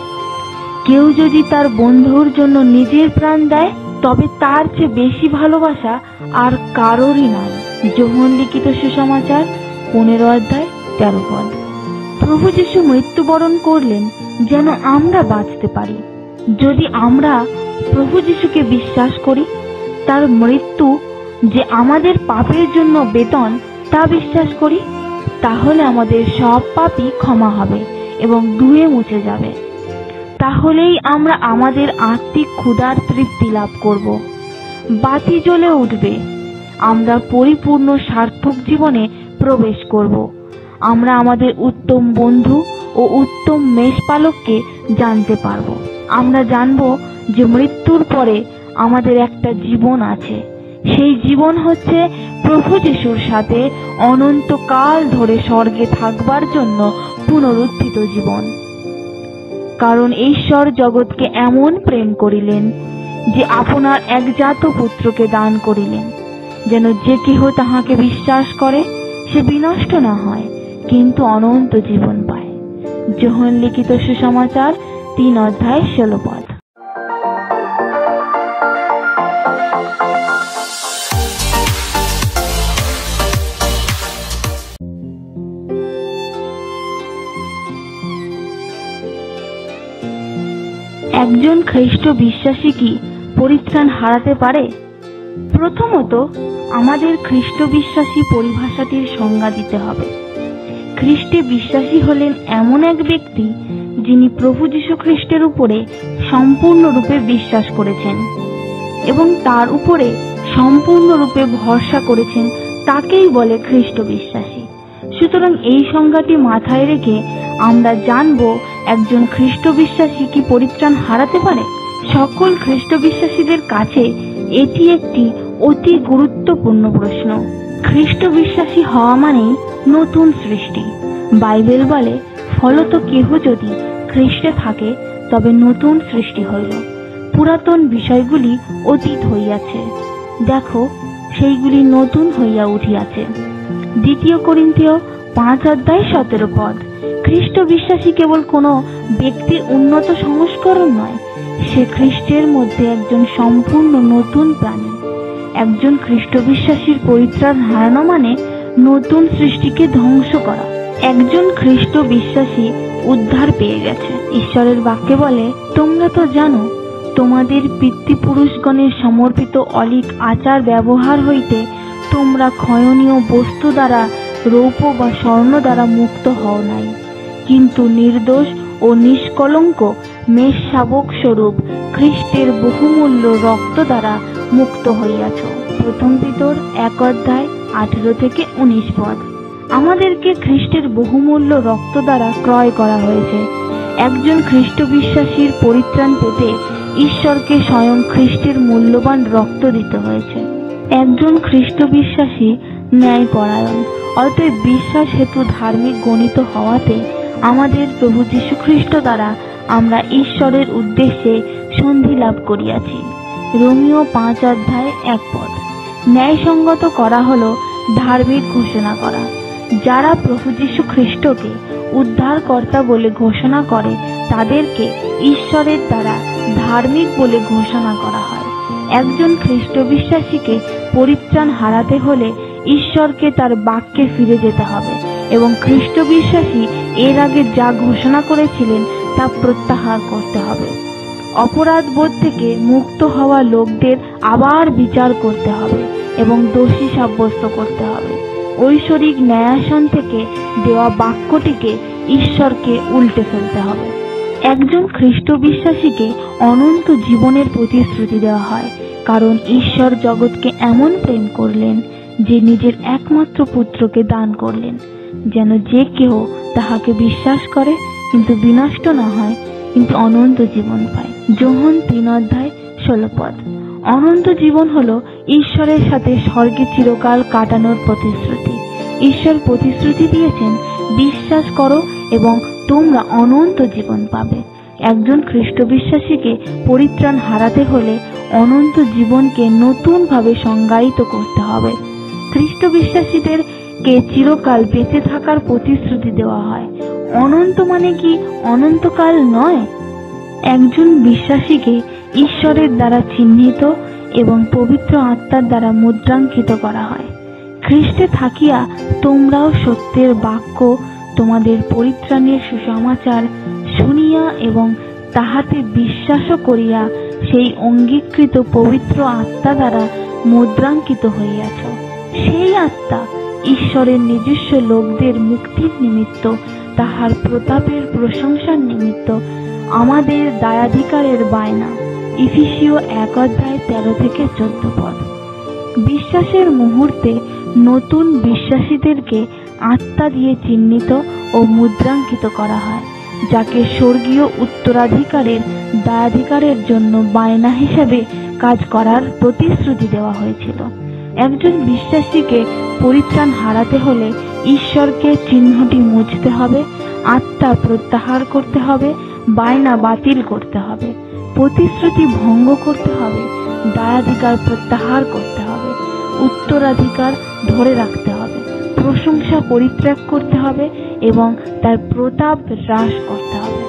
কেউ যদি তার বন্ধুর জন্য নিজের প্রাণ দেয় তবে তার চেয়ে বেশি ভালোবাসা আর কারোরই নয়। যোহন লিখিত সুসমাচার পনেরো অধ্যায় তেরো পদ। প্রভু যীশু মৃত্যুবরণ করলেন যেন আমরা বাঁচতে পারি। যদি আমরা প্রভু যীশুকে বিশ্বাস করি, তার মৃত্যু যে আমাদের পাপের জন্য বেতন তা বিশ্বাস করি, তাহলে আমাদের সব পাপই ক্ষমা হবে এবং ধুয়ে মুছে যাবে। তাহলেই আমরা আমাদের আত্মিক ক্ষুধার তৃপ্তি লাভ করব। বাতি জ্বলে উঠবে। আমরা পরিপূর্ণ সার্থক জীবনে প্রবেশ করব। আমরা আমাদের উত্তম বন্ধু ও উত্তম মেষপালককে জানতে পারব। আমরা জানব যে মৃত্যুর পরে আমাদের একটা জীবন আছে। সেই জীবন হচ্ছে প্রভু যীশুর সাথে অনন্তকাল ধরে স্বর্গে থাকবার জন্য পুনরুত্থিত জীবন। কারণ ঈশ্বর জগৎকে এমন প্রেম করিলেন যে আপনার একজাত পুত্রকে দান করিলেন, যেন যে কেহ তাহাকে বিশ্বাস করে সে বিনষ্ট না হয় কিন্তু অনন্ত জীবন পায়। যোহন লিখিত সুসমাচার তিন অধ্যায় ষোলো পদ। একজন খ্রিস্ট বিশ্বাসী কি পরিত্রাণ হারাতে পারে? প্রথমত আমাদের খ্রিস্ট বিশ্বাসী পরিভাষাটির সংজ্ঞা দিতে হবে। খ্রিস্টে বিশ্বাসী হলেন এমন এক ব্যক্তি যিনি প্রভু যীশু খ্রিস্টের উপরে সম্পূর্ণরূপে বিশ্বাস করেছেন এবং তার উপরে সম্পূর্ণরূপে ভরসা করেছেন, তাকেই বলে খ্রিস্ট বিশ্বাসী। সুতরাং এই সংজ্ঞাটি মাথায় রেখে আমরা জানব একজন খ্রিস্ট বিশ্বাসী কি পরিত্রাণ হারাতে পারে। সকল খ্রিস্ট বিশ্বাসীদের কাছে এটি একটি অতি গুরুত্বপূর্ণ প্রশ্ন। খ্রিস্ট বিশ্বাসী হওয়া মানেই নতুন সৃষ্টি। বাইবেল বলে, ফলত কেহ যদি খ্রিস্টে থাকে তবে নতুন সৃষ্টি হইল, পুরাতন বিষয়গুলি অতীত হইয়াছে, দেখো সেইগুলি নতুন হইয়া উঠিয়াছে। দ্বিতীয় করিন্থীয় পাঁচ অধ্যায় সতেরো পদ। খ্রিস্ট বিশ্বাসী কেবল কোনো ব্যক্তির উন্নত সংস্করণ নয়, সে খ্রিস্টের মধ্যে একজন সম্পূর্ণ নতুন প্রাণী। একজন খ্রিস্ট বিশ্বাসীর পরিত্রাণ হারানো মানে নতুন সৃষ্টিকে ধ্বংস করা। একজন খ্রিস্ট বিশ্বাসী উদ্ধার পেয়ে গেছে। ঈশ্বরের বাক্যে বলে, তোমরা তো জানো তোমাদের পিতৃপুরুষগণের সমর্পিত অলিক আচার ব্যবহার হইতে তোমরা ক্ষয়নীয় বস্তু দ্বারা, রৌপ্য বা স্বর্ণ দ্বারা মুক্ত হও নাই, কিন্তু নির্দোষ ও নিষ্কলঙ্ক মেষ শাবক স্বরূপ খ্রিস্টের বহুমূল্য রক্ত দ্বারা মুক্ত হইয়াছ। প্রথম পিতর এক অধ্যায় আঠেরো থেকে উনিশ পদ। আমাদেরকে খ্রিস্টের বহুমূল্য রক্ত দ্বারা ক্রয় করা হয়েছে। একজন খ্রিস্ট বিশ্বাসীর পরিত্রাণ পেতে ঈশ্বরকে স্বয়ং খ্রিস্টের মূল্যবান রক্ত দিতে হয়েছে। একজন খ্রিস্ট বিশ্বাসী ন্যায়পরায়ণ, অতএব বিশ্বাস হেতু ধার্মিক গণিত হওয়াতে আমাদের প্রভু যীশু খ্রিস্ট দ্বারা আমরা ঈশ্বরের উদ্দেশ্যে সন্ধি লাভ করিয়াছি। রোমীয় পাঁচ অধ্যায় এক পদ। ন্যায়সঙ্গত করা হলো ধার্মিক ঘোষণা করা। যারা প্রভু যীশু খ্রিস্টকে উদ্ধারকর্তা বলে ঘোষণা করে তাদেরকে ঈশ্বরের দ্বারা ধার্মিক বলে ঘোষণা করা হয়। একজন খ্রিস্ট বিশ্বাসীকে পরিত্রাণ হারাতে হলে ঈশ্বরকে তার বাক্যে ফিরে যেতে হবে এবং খ্রিস্ট বিশ্বাসী এর আগে যা ঘোষণা করেছিলেন তা প্রত্যাহার করতে হবে। অপরাধ বোধ থেকে মুক্ত হওয়া লোকদের আবার বিচার করতে হবে এবং দোষী সাব্যস্ত করতে হবে। ঐশ্বরিক ন্যায়াসন থেকে দেওয়া বাক্যটিকে ঈশ্বরকে উল্টে ফেলতে হবে। একজন খ্রিস্ট বিশ্বাসীকে অনন্ত জীবনের প্রতিশ্রুতি দেওয়া হয়, কারণ ঈশ্বর জগৎকে এমন প্রেম করলেন যে নিজের একমাত্র পুত্রকে দান করলেন, যেন যে কেহ তাহাকে বিশ্বাস করে কিন্তু বিনষ্ট না হয়, কিন্তু অনন্ত জীবন পায়। যোহন তিন অধ্যায় ষোলো পদ। অনন্ত জীবন হলো ঈশ্বরের সাথে স্বর্গে চিরকাল কাটানোর প্রতিশ্রুতি। ঈশ্বর প্রতিশ্রুতি দিয়েছেন, বিশ্বাস করো এবং তোমরা অনন্ত জীবন পাবে। একজন খ্রিস্ট বিশ্বাসীকে পরিত্রাণ হারাতে হলে অনন্ত জীবনকে নতুন ভাবে সংজ্ঞায়িত করতে হবে। খ্রিস্ট বিশ্বাসীদের কে চিরকাল বেঁচে থাকার প্রতিশ্রুতি দেওয়া হয়। অনন্ত মানে কি অনন্তকাল নয়। একজন বিশ্বাসীকে ঈশ্বরের দ্বারা চিহ্নিত এবং পবিত্র আত্মার দ্বারা মুদ্রাঙ্কিত করা হয়। খ্রিস্টে থাকিয়া তোমরাও সত্যের বাক্য, তোমাদের পরিত্রাণের সুসমাচার শুনিয়া এবং তাহাতে বিশ্বাসও করিয়া সেই অঙ্গীকৃত পবিত্র আত্মা দ্বারা মুদ্রাঙ্কিত হইয়াছ। সেই আত্মা ঈশ্বরের নিজস্ব লোকদের মুক্তির নিমিত্ত, তাহার প্রতাপের প্রশংসার নিমিত্ত আমাদের দায়াধিকারের বায়না। ইফিসীয় এক অধ্যায় তেরো থেকে চোদ্দ পদ। বিশ্বাসের মুহূর্তে নতুন বিশ্বাসীদেরকে আত্মা দিয়ে চিহ্নিত ও মুদ্রাঙ্কিত করা হয়, যাকে স্বর্গীয় উত্তরাধিকারের দায়াধিকারের জন্য বায়না হিসেবে কাজ করার প্রতিশ্রুতি দেওয়া হয়েছিল। একজন বিশ্বাসীকে পরিত্রাণ হারাতে হলে ঈশ্বরকে চিহ্নটি মুছতে হবে, আত্মা প্রত্যাহার করতে হবে, বায়না বাতিল করতে হবে, প্রতিশ্রুতি ভঙ্গ করতে হবে, দায়াধিকার প্রত্যাহার করতে হবে, উত্তরাধিকার ধরে রাখতে হবে, প্রশংসা পরিত্যাগ করতে হবে এবং তার প্রতাপ হ্রাস করতে হবে।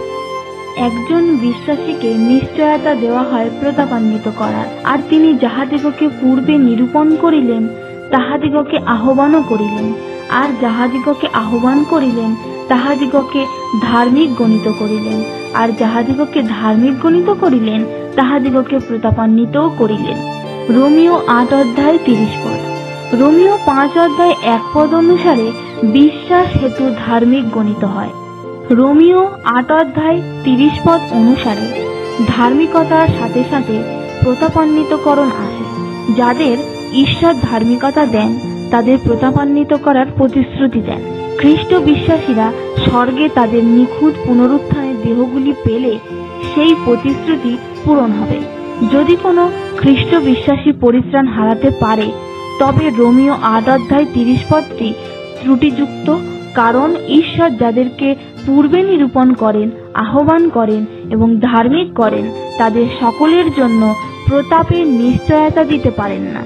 একজন বিশ্বাসীকে নিশ্চয়তা দেওয়া হয় প্রতাপান্বিত করার, আর তিনি যাহাদিগকে পূর্বে নিরূপণ করিলেন তাহাদিগকে আহ্বানও করিলেন, আর যাহাদিগকে আহ্বান করিলেন তাহাদিগকে ধার্মিক গণিত করিলেন, আর যাহাদিগকে ধার্মিক গণিত করিলেন তাহাদিগকে প্রতাপান্বিতও করিলেন। রোমীয় আট অধ্যায় তিরিশ পদ। রোমীয় পাঁচ অধ্যায় এক পদ অনুসারে বিশ্বাস হেতু ধার্মিক গণিত হয়। রোমীয় আট অধ্যায় তিরিশ পদ অনুসারে ধার্মিকতার সাথে সাথে প্রতাপান্বিতকরণ আসে। যাদের ঈশ্বর ধার্মিকতা দেন তাদের প্রতাপান্বিত করার প্রতিশ্রুতি দেন। খ্রিস্ট বিশ্বাসীরা স্বর্গে তাদের নিখুঁত পুনরুত্থানের দেহগুলি পেলে সেই প্রতিশ্রুতি পূরণ হবে। যদি কোনো খ্রিস্ট বিশ্বাসী পরিত্রাণ হারাতে পারে তবে রোমিও আট অধ্যায় তিরিশ পদটি ত্রুটিযুক্ত, কারণ ঈশ্বর যাদেরকে পূর্বে নিরূপণ করেন, আহ্বান করেন এবং ধার্মিক করেন তাদের সকলের জন্য প্রতাপের নিশ্চয়তা দিতে পারেন না।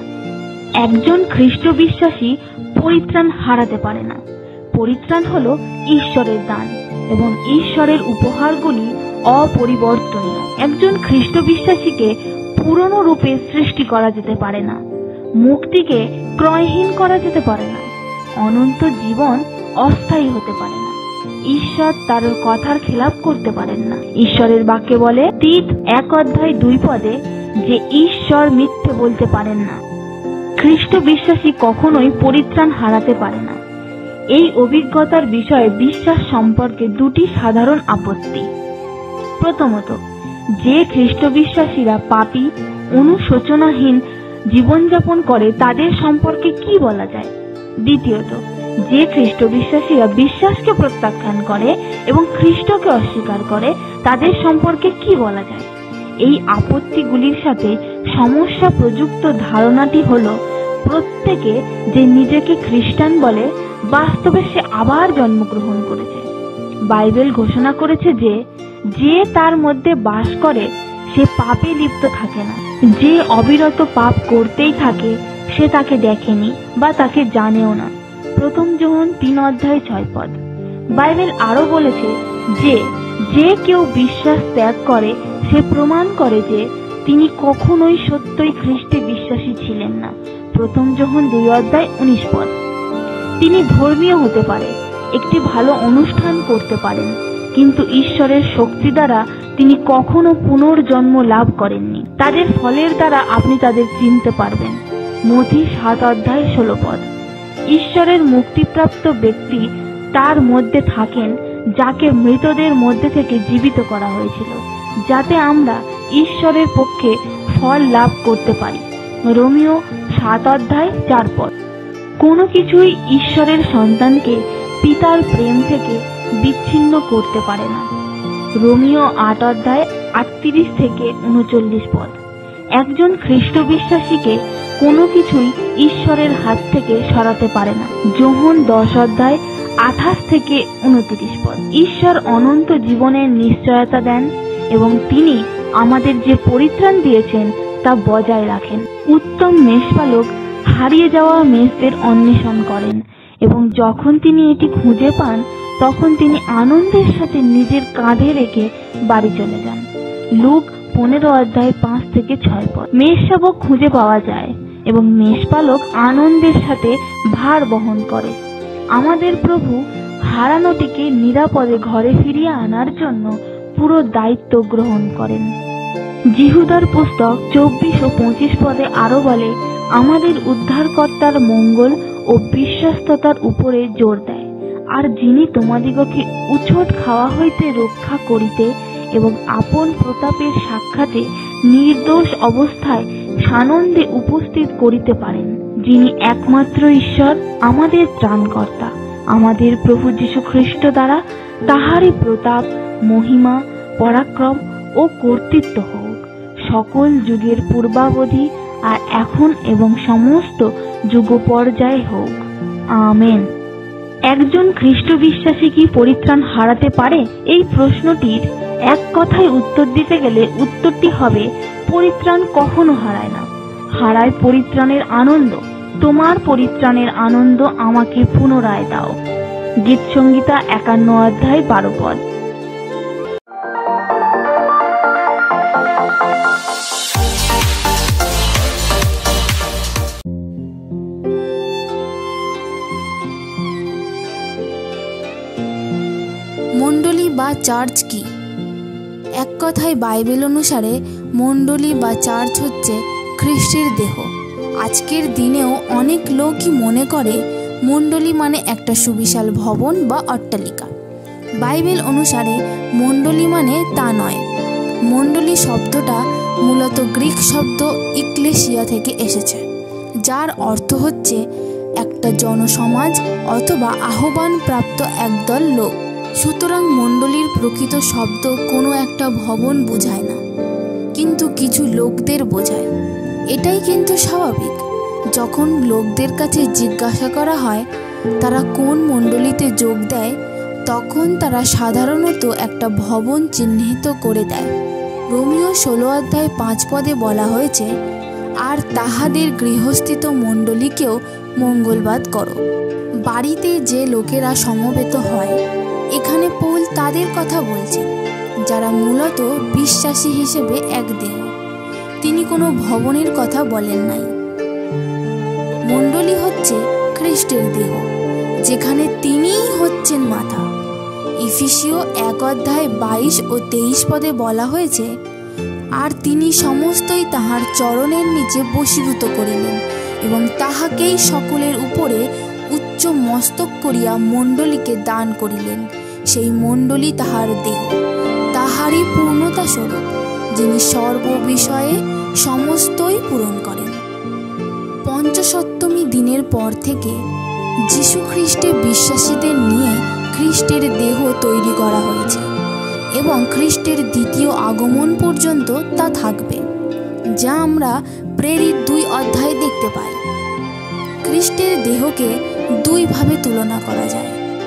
একজন খ্রিস্ট বিশ্বাসী পরিত্রাণ হারাতে পারে না। পরিত্রাণ হলো ঈশ্বরের দান এবং ঈশ্বরের উপহারগুলি অপরিবর্তনীয়। একজন খ্রিস্ট বিশ্বাসীকে পুরনো রূপে সৃষ্টি করা যেতে পারে না। মুক্তিকে ক্রয়হীন করা যেতে পারে না। অনন্ত জীবন অস্থায়ী হতে পারে না। ঈশ্বর তার কথার খেলাপ করতে পারেন না। ঈশ্বরের বাক্যে বলে, তীত এক অধ্যায় দুই পদে, যে ঈশ্বর মিথ্যে বলতে পারেন না। খ্রিস্ট বিশ্বাসী কখনোই পরিত্রাণ হারাতে পারে না। এই অভিজ্ঞতার বিষয়ে বিশ্বাস সম্পর্কে দুটি সাধারণ আপত্তি। প্রথমত, যে খ্রিস্ট বিশ্বাসীরা পাপী, অনুশোচনাহীন জীবনযাপন করে তাদের সম্পর্কে কি বলা যায়? দ্বিতীয়ত, যে খ্রিস্ট বিশ্বাসীরা বিশ্বাসকে প্রত্যাখ্যান করে এবং খ্রিস্টকে অস্বীকার করে তাদের সম্পর্কে কি বলা যায়? এই আপত্তিগুলির সাথে সমস্যা প্রযুক্ত ধারণাটি হলো, প্রত্যেকে যে নিজেকে খ্রিস্টান বলে বাস্তবে সে আবার জন্মগ্রহণ করেছে। বাইবেল ঘোষণা করেছে যে যে তার মধ্যে বাস করে সে পাপে লিপ্ত থাকে না। যে অবিরত পাপ করতেই থাকে সে তাকে দেখেনি বা তাকে জানেও না। প্রথম যোহন তিন অধ্যায় ছয় পদ। বাইবেল আরো বলেছে যে যে কেউ বিশ্বাস ত্যাগ করে সে প্রমাণ করে যে তিনি কখনোই সত্যই খ্রিস্টে বিশ্বাসী ছিলেন না। প্রথম যোহন দুই অধ্যায় উনিশ পদ। তিনি ধর্মীয় হতে পারে, একটি ভালো অনুষ্ঠান করতে পারেন, কিন্তু ঈশ্বরের শক্তি দ্বারা তিনি কখনো পুনর্জন্ম লাভ করেননি। তাদের ফলের দ্বারা আপনি তাদের চিনতে পারবেন। মথি সাত অধ্যায় ষোলো পদ। ঈশ্বরের মুক্তিপ্রাপ্ত ব্যক্তি তার মধ্যে থাকেন যাকে মৃতদের মধ্যে থেকে জীবিত করা হয়েছিল, যাতে আমরা ঈশ্বরের পক্ষে ফল লাভ করতে পারি। রোমিও সাত অধ্যায় চার পদ। কোনো কিছুই ঈশ্বরের সন্তানকে পিতার প্রেম থেকে বিচ্ছিন্ন করতে পারে না। রোমিও আট অধ্যায় আটত্রিশ থেকে উনচল্লিশ পদ। একজন খ্রিস্ট বিশ্বাসীকে কোনো কিছুই ঈশ্বরের হাত থেকে সরাতে পারে না। যোহন দশ অধ্যায় আঠাশ থেকে উনত্রিশ পদ। ঈশ্বর অনন্ত জীবনের নিশ্চয়তা দেন এবং তিনি আমাদের যে পরিত্রাণ দিয়েছেন তা বজায় রাখেন। উত্তম মেষপালক হারিয়ে যাওয়া মেষদের অন্বেষণ করেন এবং যখন তিনি এটি খুঁজে পান তখন তিনি আনন্দের সাথে নিজের কাঁধে রেখে বাড়ি চলে যান। লুক পনেরো অধ্যায় পাঁচ থেকে ছয় পদ। মেষ শাবক খুঁজে পাওয়া যায় এবং মেষপালক আনন্দের সাথে ভার বহন করে। আমাদের প্রভু হারানোটিকে নিরাপদে ঘরে ফিরিয়ে আনার জন্য পুরো দায়িত্ব গ্রহণ করেন। জিহুদার পুস্তক চব্বিশ ও পঁচিশ পদে আরো বলে, আমাদের উদ্ধারকর্তার মঙ্গল ও বিশ্বস্ততার উপরে জোর দেয়। আর যিনি তোমাদিগকে উছট খাওয়া হইতে রক্ষা করিতে এবং আপন প্রতাপের সাক্ষাতে নির্দোষ অবস্থায় সানন্দে উপস্থিত করিতে পারেন, যিনি একমাত্র ঈশ্বর, আমাদের ত্রাণকর্তা, আমাদের প্রভু যীশু খ্রিস্ট দ্বারা তাহারই প্রতাপ, মহিমা, পরাক্রম ও কর্তৃত্ব হোক সকল যুগের পূর্বাবধি আর এখন এবং সমস্ত যুগ পর্যায়ে হোক। আমেন। একজন খ্রিস্ট বিশ্বাসী কি পরিত্রাণ হারাতে পারে? এই প্রশ্নটির এক কথায় উত্তর দিতে গেলে উত্তরটি হবে, পরিত্রাণ কখনো হারায় না, হারায় পরিত্রাণের আনন্দ। তোমার পরিত্রাণের আনন্দ আমাকে পুনরায় দাও। গীত সংহিতা একান্ন অধ্যায় বারো পদ। মণ্ডলী বা চার্চ কি? এক কথায় বাইবেল অনুসারে মণ্ডলী বা চার্চ হচ্ছে খ্রিস্টের দেহ। আজকের দিনেও অনেক লোকই মনে করে মণ্ডলী মানে একটা সুবিশাল ভবন বা অট্টালিকা। বাইবেল অনুসারে মণ্ডলী মানে তা নয়। মণ্ডলী শব্দটা মূলত গ্রিক শব্দ ইক্লেসিয়া থেকে এসেছে, যার অর্থ হচ্ছে একটা জনসমাজ অথবা আহ্বান প্রাপ্ত একদল লোক। সুতরাং মণ্ডলীর প্রকৃত শব্দ কোনো একটা ভবন বোঝায় না, কিন্তু কিছু লোকদের বোঝায়। এটাই কিন্তু স্বাভাবিক। যখন লোকদের কাছে জিজ্ঞাসা করা হয় তারা কোন মণ্ডলীতে যোগ দেয়, তখন তারা সাধারণত একটা ভবন চিহ্নিত করে দেয়। রোমীয় ষোলো অধ্যায় পাঁচ পদে বলা হয়েছে, আর তাহাদের গৃহস্থিত মণ্ডলীকেও মঙ্গলবাদ করো। বাড়িতে যে লোকেরা সমবেত হয়, এখানে পৌল তাদের কথা বলছেন যারা মূলত বিশ্বাসী হিসেবে এক দেহ। তিনি কোনো ভবনের কথা বলেন নাই। মণ্ডলী হচ্ছে খ্রিস্টের দেহ, যেখানে তিনিই হচ্ছেন মাথা। ইফিসীয় এক অধ্যায় বাইশ ও তেইশ পদে বলা হয়েছে, আর তিনি সমস্তই তাহার চরণের নিচে বশীভূত করিলেন এবং তাহাকেই সকলের উপরে উচ্চ মস্তক করিয়া মণ্ডলীকে দান করিলেন। সেই মণ্ডলী তাহার দেহ, তাহারই পূর্ণতা স্বরূপ, যিনি সর্ব বিষয়ে সমস্তই পূরণ করেন। পঞ্চসপ্তমী দিনের পর থেকে যীশু খ্রিস্টে বিশ্বাসীদের নিয়ে খ্রিস্টের দেহ তৈরি করা হয়েছে এবং খ্রিস্টের দ্বিতীয় আগমন পর্যন্ত তা থাকবে, যা আমরা প্রেরিত দুই অধ্যায়ে দেখতে পাই। খ্রিস্টের দেহকে দুইভাবে তুলনা করা যায়।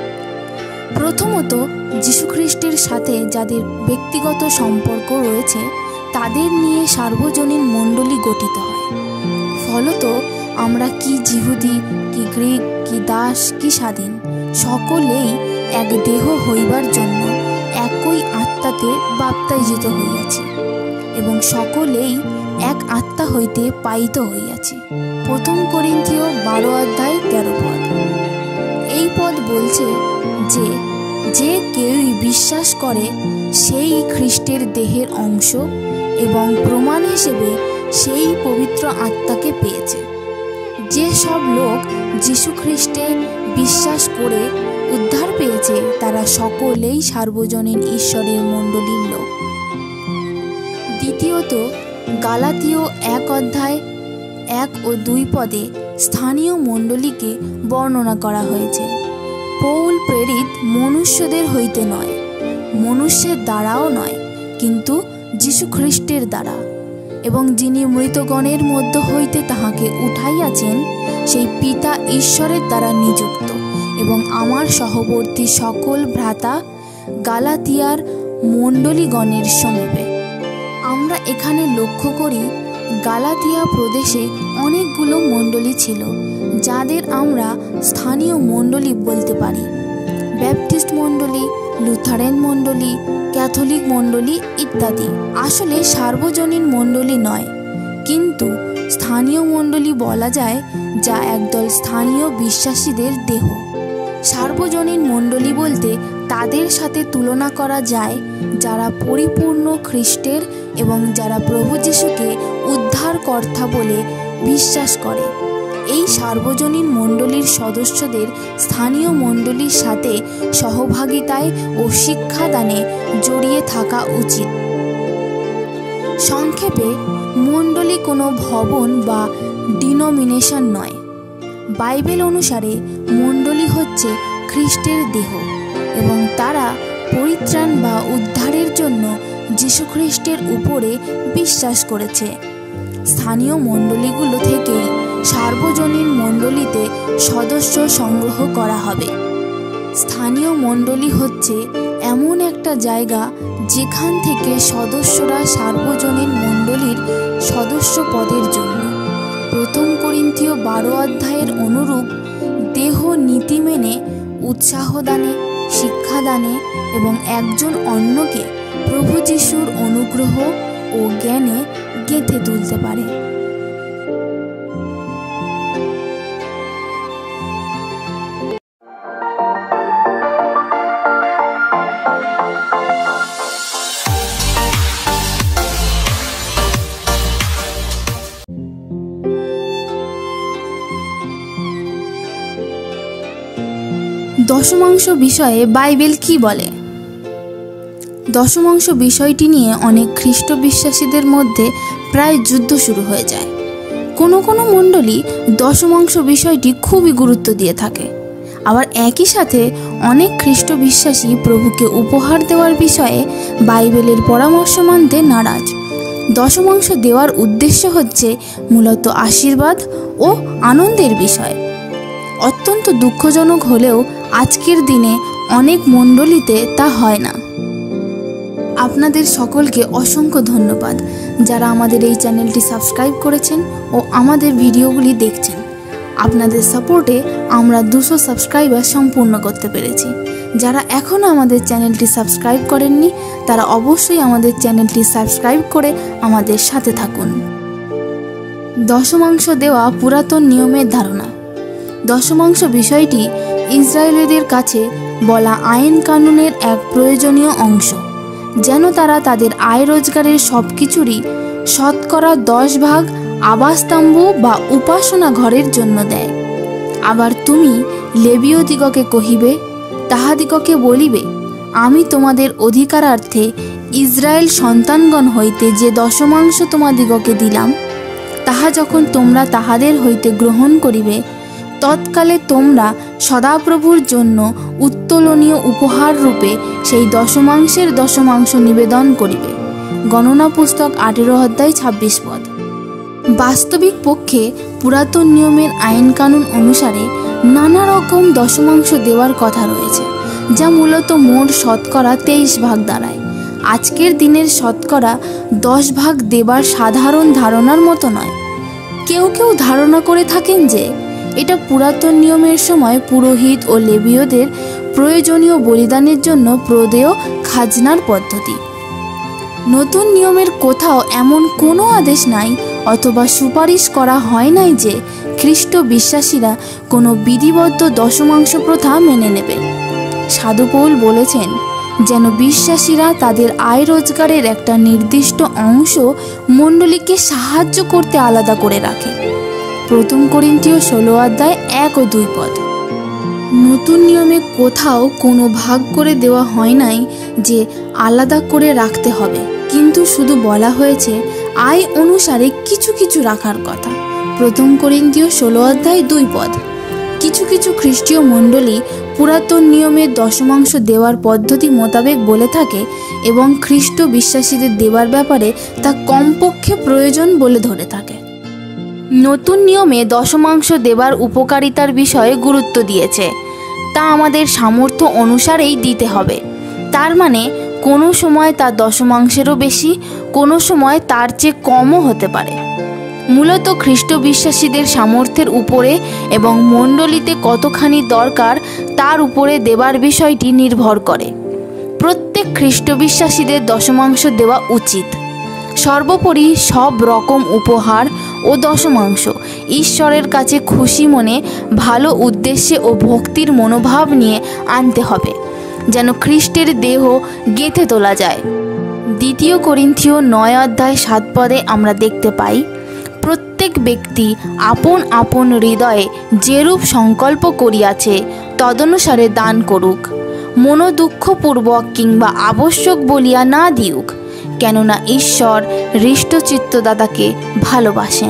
প্রথমত, যীশু খ্রিস্টের সাথে যাদের ব্যক্তিগত সম্পর্ক রয়েছে তাদের নিয়ে সার্বজনীন মণ্ডলী গঠিত হয়। ফলত আমরা কি যিহুদি, কি গ্রিক, কি দাস, কি স্বাধীন, সকলেই এক দেহ হইবার জন্য একই আত্মাতে বাপ্তাইজিত হইয়াছি এবং সকলেই এক আত্মা হইতে পায়িত হইয়াছি। প্রথম করিন্থীয় বারো অধ্যায় তেরো পদ। এই পদ বলছে যে যে কেউই বিশ্বাস করে সেই খ্রিস্টের দেহের অংশ এবং প্রমাণ হিসেবে সেই পবিত্র আত্মাকে পেয়েছে। যে সব লোক যীশু খ্রিস্টে বিশ্বাস করে উদ্ধার পেয়েছে তারা সকলেই সার্বজনীন ঈশ্বরের মণ্ডলীর লোক। দ্বিতীয়ত, গালাতীয় এক অধ্যায় এক ও দুই পদে স্থানীয় মণ্ডলীকে বর্ণনা করা হয়েছে। পৌল প্রেরিত মনুষ্যদের হইতে নয়, মনুষ্যের দ্বারাও নয়, কিন্তু যীশু খ্রিস্টের দ্বারা, এবং যিনি মৃতগণের মধ্য হইতে তাহাকে উঠাইয়াছেন সেই পিতা ঈশ্বরের দ্বারা নিযুক্ত, এবং আমার সহবর্তী সকল ভ্রাতা গালাতিয়ার মণ্ডলীগণের সমীপে। আমরা এখানে লক্ষ্য করি গালাতিয়া প্রদেশে অনেকগুলো মণ্ডলী ছিল যাদের আমরা স্থানীয় মণ্ডলী বলতে পারি। ব্যাপটিস্ট মণ্ডলী, লুথারেন মণ্ডলী, ক্যাথলিক মণ্ডলী ইত্যাদি। আসলে সার্বজনীন মণ্ডলী নয়, কিন্তু স্থানীয় মণ্ডলী বলা যায়, যা একদল স্থানীয় বিশ্বাসীদের দেহ। সার্বজনীন মণ্ডলী বলতে তাদের সাথে তুলনা করা যায় যারা পরিপূর্ণ খ্রিস্টের এবং যারা প্রভু যীশুকে উদ্ধারকর্তা বলে বিশ্বাস করে। এই সার্বজনীন মণ্ডলীর সদস্যদের স্থানীয় মণ্ডলীর সাথে সহভাগিতায় ও শিক্ষাদানে জড়িয়ে থাকা উচিত। সংক্ষেপে, মণ্ডলী কোনো ভবন বা ডিনোমিনেশন নয়। বাইবেল অনুসারে মণ্ডলী হচ্ছে খ্রিস্টের দেহ এবং তারা পরিত্রাণ বা উদ্ধারের জন্য যীশুখ্রিস্টের উপরে বিশ্বাস করেছে। স্থানীয় মণ্ডলীগুলো থেকেই সার্বজনীন মণ্ডলীতে সদস্য সংগ্রহ করা হবে। স্থানীয় মণ্ডলী হচ্ছে এমন একটা জায়গা যেখান থেকে সদস্যরা সার্বজনীন মণ্ডলীর সদস্য পদের জন্য প্রথম করিন্থীয় বারো অধ্যায়ের অনুরূপ দেহ নীতি মেনে উৎসাহ দানে, শিক্ষাদানে এবং একজন অন্যকে প্রভু যিশুর অনুগ্রহ ও জ্ঞানে গেঁথে তুলতে পারে। দশমাংশ বিষয়ে বাইবেল কি বলে? দশমাংশ বিষয়টি নিয়ে অনেক খ্রিস্ট বিশ্বাসীদের মধ্যে প্রায় যুদ্ধ শুরু হয়ে যায়। কোনো কোনো মণ্ডলী দশমাংশ বিষয়টি খুবই গুরুত্ব দিয়ে থাকে, আবার একই সাথে অনেক খ্রিস্ট বিশ্বাসী প্রভুকে উপহার দেওয়ার বিষয়ে বাইবেলের পরামর্শ মানতে নারাজ। দশমাংশ দেওয়ার উদ্দেশ্য হচ্ছে মূলত আশীর্বাদ ও আনন্দের বিষয়। অত্যন্ত দুঃখজনক হলেও আজকের দিনে অনেক মণ্ডলীতে তা হয় না। আপনাদের সকলকে অসংখ্য ধন্যবাদ যারা আমাদের এই চ্যানেলটি সাবস্ক্রাইব করেছেন ও আমাদের ভিডিওগুলি দেখছেন। আপনাদের সাপোর্টে আমরা দুশো সাবস্ক্রাইবার সম্পূর্ণ করতে পেরেছি। যারা এখনও আমাদের চ্যানেলটি সাবস্ক্রাইব করেননি তারা অবশ্যই আমাদের চ্যানেলটি সাবস্ক্রাইব করে আমাদের সাথে থাকুন। দশমাংশ দেওয়া পুরাতন নিয়মের ধারণা। দশমাংশ বিষয়টি ইসরায়েলিদের কাছে বলা আইন কানুনের এক প্রয়োজনীয় অংশ, যেন তারা তাদের আয় রোজগারের সব কিছুরই শতকরা দশ ভাগ আবাসস্তম্ভ বা উপাসনা ঘরের জন্য দেয়। আবার তুমি লেবীয়দিগকে কহিবে, তাহাদিগকে বলিবে, আমি তোমাদের অধিকারার্থে ইসরায়েল সন্তানগণ হইতে যে দশমাংশ তোমাদিগকে দিলাম, তাহা যখন তোমরা তাহাদের হইতে গ্রহণ করিবে, তৎকালে তোমরা সদাপ্রভুর জন্য উত্তোলনীয় উপহার রূপে সেই দশমাংশের দশমাংশ নিবেদন করিবে। গণনা পুস্তক আঠেরো অধ্যায় ছাব্বিশ পদ। বাস্তবিক পক্ষে পুরাতন নিয়মের আইন কানুন অনুসারে নানা রকম দশমাংশ দেওয়ার কথা রয়েছে, যা মূলত মোট শতকরা তেইশ ভাগ দাঁড়ায়। আজকের দিনের শতকরা দশ ভাগ দেবার সাধারণ ধারণার মতো নয়। কেউ কেউ ধারণা করে থাকেন যে এটা পুরাতন নিয়মের সময় পুরোহিত ও লেবীয়দের প্রয়োজনীয় বলিদানের জন্য প্রদেয় খাজনার পদ্ধতি। নতুন নিয়মের কোথাও এমন কোনো আদেশ নাই অথবা সুপারিশ করা হয় নাই যে খ্রিস্ট বিশ্বাসীরা কোনো বিধিবদ্ধ দশমাংশ প্রথা মেনে নেবে। সাধু পৌল বলেছেন, যেন বিশ্বাসীরা তাদের আয় রোজগারের একটা নির্দিষ্ট অংশ মণ্ডলীকে সাহায্য করতে আলাদা করে রাখে। প্রথম করিন্থীয় ষোলো অধ্যায় এক ও দুই পদ। নতুন নিয়মে কোথাও কোনো ভাগ করে দেওয়া হয় নাই যে আলাদা করে রাখতে হবে, কিন্তু শুধু বলা হয়েছে আয় অনুসারে কিছু কিছু রাখার কথা। প্রথম করিন্থীয় ষোলো অধ্যায় দুই পদ। কিছু কিছু খ্রিস্টীয় মণ্ডলী পুরাতন নিয়মের দশমাংশ দেওয়ার পদ্ধতি মোতাবেক বলে থাকে এবং খ্রিস্ট বিশ্বাসীদের দেওয়ার ব্যাপারে তা কমপক্ষে প্রয়োজন বলে ধরে থাকে। নতুন নিয়মে দশমাংশ দেবার উপকারিতার বিষয়ে গুরুত্ব দিয়েছে, তা আমাদের সামর্থ্য অনুসারেই দিতে হবে। তার মানে কোনো সময় তা দশমাংশেরও বেশি, কোনো সময় তার চেয়ে কমও হতে পারে। মূলত খ্রিস্ট বিশ্বাসীদের সামর্থ্যের উপরে এবং মণ্ডলীতে কতখানি দরকার তার উপরে দেবার বিষয়টি নির্ভর করে। প্রত্যেক খ্রিস্ট বিশ্বাসীদের দশমাংশ দেওয়া উচিত। সর্বোপরি সব রকম উপহার ও দশমাংশ ঈশ্বরের কাছে খুশি মনে, ভালো উদ্দেশ্যে ও ভক্তির মনোভাব নিয়ে আনতে হবে, যেন খ্রিস্টের দেহ গেঁথে তোলা যায়। দ্বিতীয় করিন্থীয় নয় অধ্যায় সাত পদে আমরা দেখতে পাই, প্রত্যেক ব্যক্তি আপন আপন হৃদয়ে যেরূপ সংকল্প করিয়াছে তদনুসারে দান করুক, মনোদুঃখপূর্বক কিংবা আবশ্যক বলিয়া না দিউক, কেননা ঈশ্বর হৃষ্টচিত্তদাতাকে ভালোবাসেন।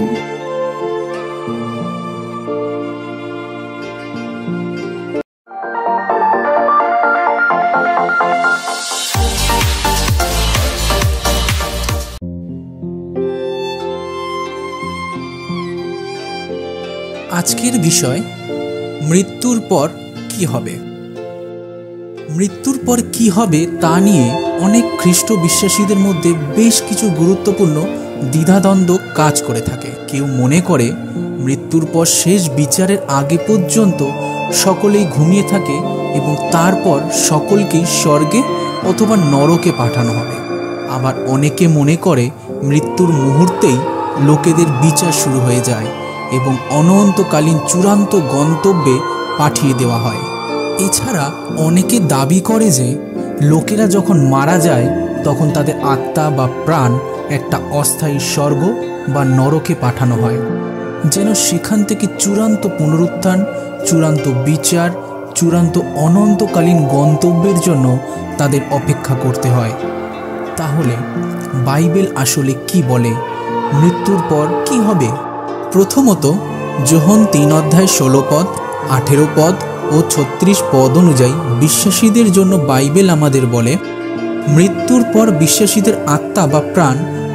আজকের বিষয়, মৃত্যুর পর কি হবে। মৃত্যুর পর কি হবে তা নিয়ে অনেক খ্রিস্ট বিশ্বাসীদের মধ্যে বেশ কিছু গুরুত্বপূর্ণ দ্বিধাদ্বন্দ্ব কাজ করে থাকে। কেউ মনে করে মৃত্যুর পর শেষ বিচারের আগে পর্যন্ত সকলেই ঘুমিয়ে থাকে এবং তারপর সকলকেই স্বর্গে অথবা নরকে পাঠানো হবে। আবার অনেকে মনে করে মৃত্যুর মুহূর্তেই লোকেদের বিচার শুরু হয়ে যায় এবং অনন্তকালীন চূড়ান্ত গন্তব্যে পাঠিয়ে দেওয়া হয়। এছাড়া অনেকে দাবি করে যে লোকেরা যখন মারা যায় তখন তাদের আত্মা বা প্রাণ একটা অস্থায়ী স্বর্গ বা নরকে পাঠানো হয়, যেন সেখান থেকে চূড়ান্ত পুনরুত্থান, চূড়ান্ত বিচার, চূড়ান্ত অনন্তকালীন গন্তব্যের জন্য তাদের অপেক্ষা করতে হয়। তাহলে বাইবেল আসলে কি বলে? মৃত্যুর পর কি হবে? প্রথমত, যোহন তিন অধ্যায় ষোলো পদ, আঠেরো পদ ও ছত্রিশ পদ অনুযায়ী বিশ্বাসীদের জন্য বাইবেল আমাদের বলে, মৃত্যুর পর বিশ্বাসীদের আত্মা বা প্রাণ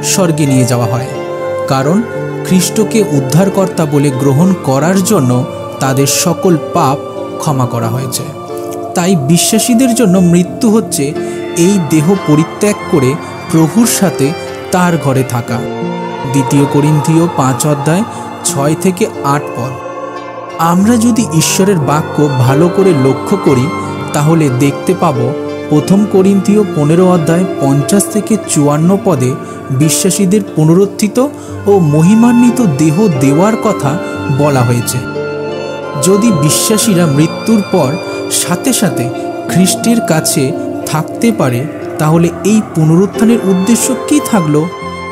স্বর্গে নিয়ে যাওয়া হয়, কারণ খ্রিস্টকে উদ্ধারকর্তা বলে গ্রহণ করার জন্য তাদের সকল পাপ ক্ষমা করা হয়েছে। তাই বিশ্বাসীদের জন্য মৃত্যু হচ্ছে এই দেহ পরিত্যাগ করে প্রভুর সাথে তার ঘরে থাকা। দ্বিতীয় করিন্থীয় পাঁচ অধ্যায় ছয় থেকে আট পদ। আমরা যদি ঈশ্বরের বাক্য ভালো করে লক্ষ্য করি তাহলে দেখতে পাব প্রথম করিন্থীয় পনেরো অধ্যায় পঞ্চাশ থেকে চুয়ান্ন পদে বিশ্বাসীদের পুনরুত্থিত ও মহিমান্বিত দেহ দেওয়ার কথা বলা হয়েছে। যদি বিশ্বাসীরা মৃত্যুর পর সাথে সাথে খ্রিস্টের কাছে থাকতে পারে তাহলে এই পুনরুত্থানের উদ্দেশ্য কি থাকলো?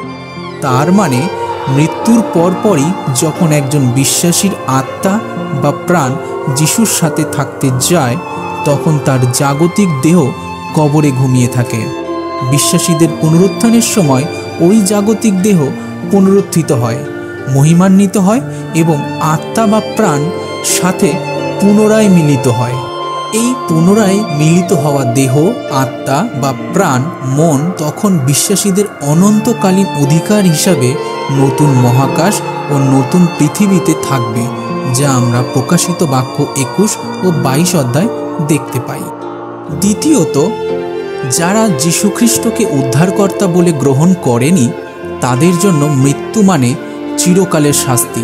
তার মানে মৃত্যুর পরপরই যখন একজন বিশ্বাসীর আত্মা বা প্রাণ যিশুর সাথে থাকতে যায় তখন তার জাগতিক দেহ কবরে ঘুমিয়ে থাকে। বিশ্বাসীদের পুনরুত্থানের সময় ওই জাগতিক দেহ পুনরুত্থিত হয়, মহিমান্বিত হয় এবং আত্মা বা প্রাণ সাথে পুনরায় মিলিত হয়। এই পুনরায় মিলিত হওয়া দেহ, আত্মা বা প্রাণ, মন তখন বিশ্বাসীদের অনন্তকালীন অধিকার হিসাবে নতুন মহাকাশ ও নতুন পৃথিবীতে থাকবে, যা আমরা প্রকাশিত বাক্য একুশ ও বাইশ অধ্যায় দেখতে পাই। দ্বিতীয়ত, যারা যীশুখ্রিস্টকে উদ্ধারকর্তা বলে গ্রহণ করেনি তাদের জন্য মৃত্যু মানে চিরকালের শাস্তি।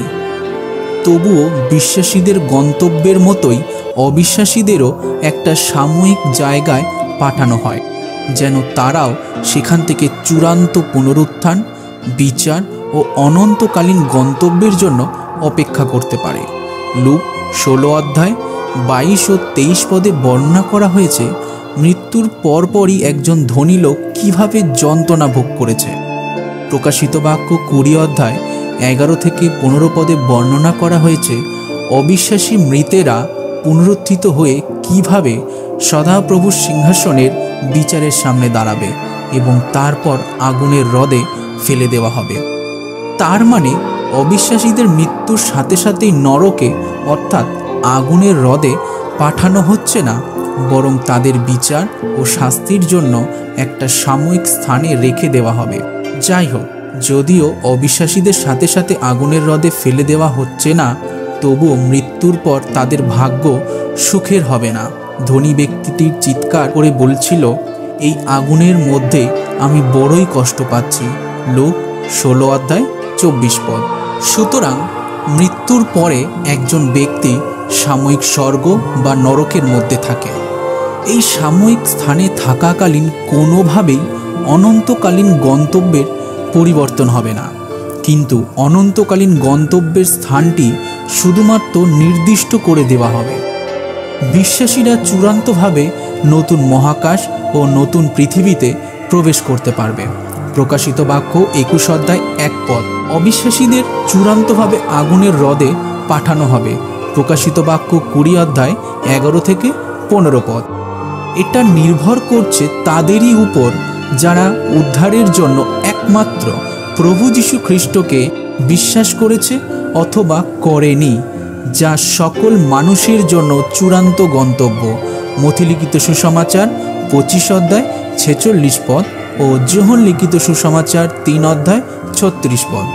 তবুও বিশ্বাসীদের গন্তব্যের মতোই অবিশ্বাসীদেরও একটা সাময়িক জায়গায় পাঠানো হয়, যেন তারাও সেখান থেকে চূড়ান্ত পুনরুত্থান, বিচার ও অনন্তকালীন গন্তব্যের জন্য অপেক্ষা করতে পারে। লুক ষোলো অধ্যায় বাইশ ও তেইশ পদে বর্ণনা করা হয়েছে মৃত্যুর পরপরই একজন ধনী লোক কীভাবে যন্ত্রণা ভোগ করেছে। প্রকাশিত বাক্য কুড়ি অধ্যায় এগারো থেকে পনেরো পদে বর্ণনা করা হয়েছে অবিশ্বাসী মৃতেরা পুনরুত্থিত হয়ে কিভাবে সদাপ্রভুর সিংহাসনের বিচারের সামনে দাঁড়াবে এবং তারপর আগুনের হ্রদে ফেলে দেওয়া হবে। তার মানে অবিশ্বাসীদের মৃত্যুর সাথে সাথেই নরকে অর্থাৎ আগুনের হ্রদে পাঠানো হচ্ছে না, বরং তাদের বিচার ও শাস্তির জন্য একটা সাময়িক স্থানে রেখে দেওয়া হবে। যাই হোক, যদিও অবিশ্বাসীদের সাথে সাথে আগুনের হ্রদে ফেলে দেওয়া হচ্ছে না, তবুও মৃত্যুর পর তাদের ভাগ্য সুখের হবে না। ধনী ব্যক্তিটির চিৎকার করে বলছিল, এই আগুনের মধ্যে আমি বড়ই কষ্ট পাচ্ছি। লুক ষোলো অধ্যায় চব্বিশ পদ। সুতরাং মৃত্যুর পরে একজন ব্যক্তি সাময়িক স্বর্গ বা নরকের মধ্যে থাকে। এই সাময়িক স্থানে থাকাকালীন কোনোভাবেই অনন্তকালীন গন্তব্যের পরিবর্তন হবে না, কিন্তু অনন্তকালীন গন্তব্যের স্থানটি শুধুমাত্র নির্দিষ্ট করে দেওয়া হবে। বিশ্বাসীরা চূড়ান্তভাবে নতুন মহাকাশ ও নতুন পৃথিবীতে প্রবেশ করতে পারবে। প্রকাশিত বাক্য একুশ অধ্যায় এক পদ। অবিশ্বাসীদের চূড়ান্তভাবে আগুনের হ্রদে পাঠানো হবে। প্রকাশিত বাক্য কুড়ি অধ্যায় এগারো থেকে পনেরো পদ। এটা নির্ভর করছে তাদেরই উপর যারা উদ্ধারের জন্য একমাত্র প্রভু যীশু খ্রিস্টকে বিশ্বাস করেছে অথবা করেনি, যা সকল মানুষের জন্য চূড়ান্ত গন্তব্য। মথি লিখিত সুসমাচার পঁচিশ অধ্যায় ছেচল্লিশ পদ ও যোহন লিখিত সুসমাচার তিন অধ্যায় ছত্রিশ পদ।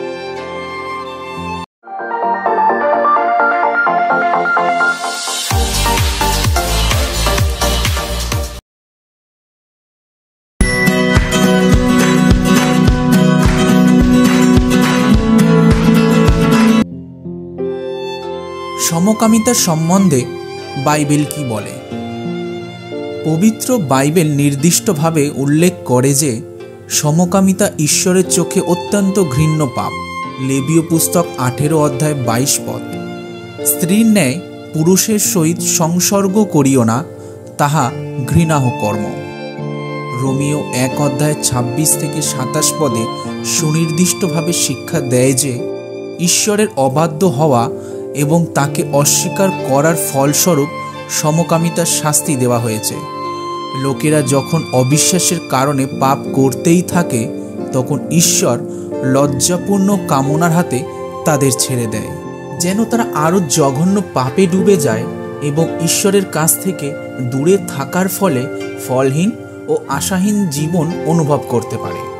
সমকামিতার সম্বন্ধে বাইবেল কি বলে? পবিত্র বাইবেল নির্দিষ্টভাবে উল্লেখ করে যে সমকামিতা ঈশ্বরের চোখে অত্যন্ত ঘৃণ্য পাপ। লেবীয় পুস্তক আঠেরো অধ্যায় বাইশ পদ। স্ত্রীর ন্যায় পুরুষের সহিত সংসর্গ করিও না, তাহা ঘৃণাহ কর্ম। রোমিও এক অধ্যায় ছাব্বিশ থেকে সাতাশ পদে সুনির্দিষ্টভাবে শিক্ষা দেয় যে ঈশ্বরের অবাধ্য হওয়া এবং তাকে অস্বীকার করার ফলস্বরূপ সমকামিতার শাস্তি দেওয়া হয়েছে। লোকেরা যখন অবিশ্বাসের কারণে পাপ করতেই থাকে তখন ঈশ্বর লজ্জাপূর্ণ কামনার হাতে তাদের ছেড়ে দেয়, যেন তারা আরও জঘন্য পাপে ডুবে যায় এবং ঈশ্বরের কাছ থেকে দূরে থাকার ফলে ফলহীন ও আশাহীন জীবন অনুভব করতে পারে।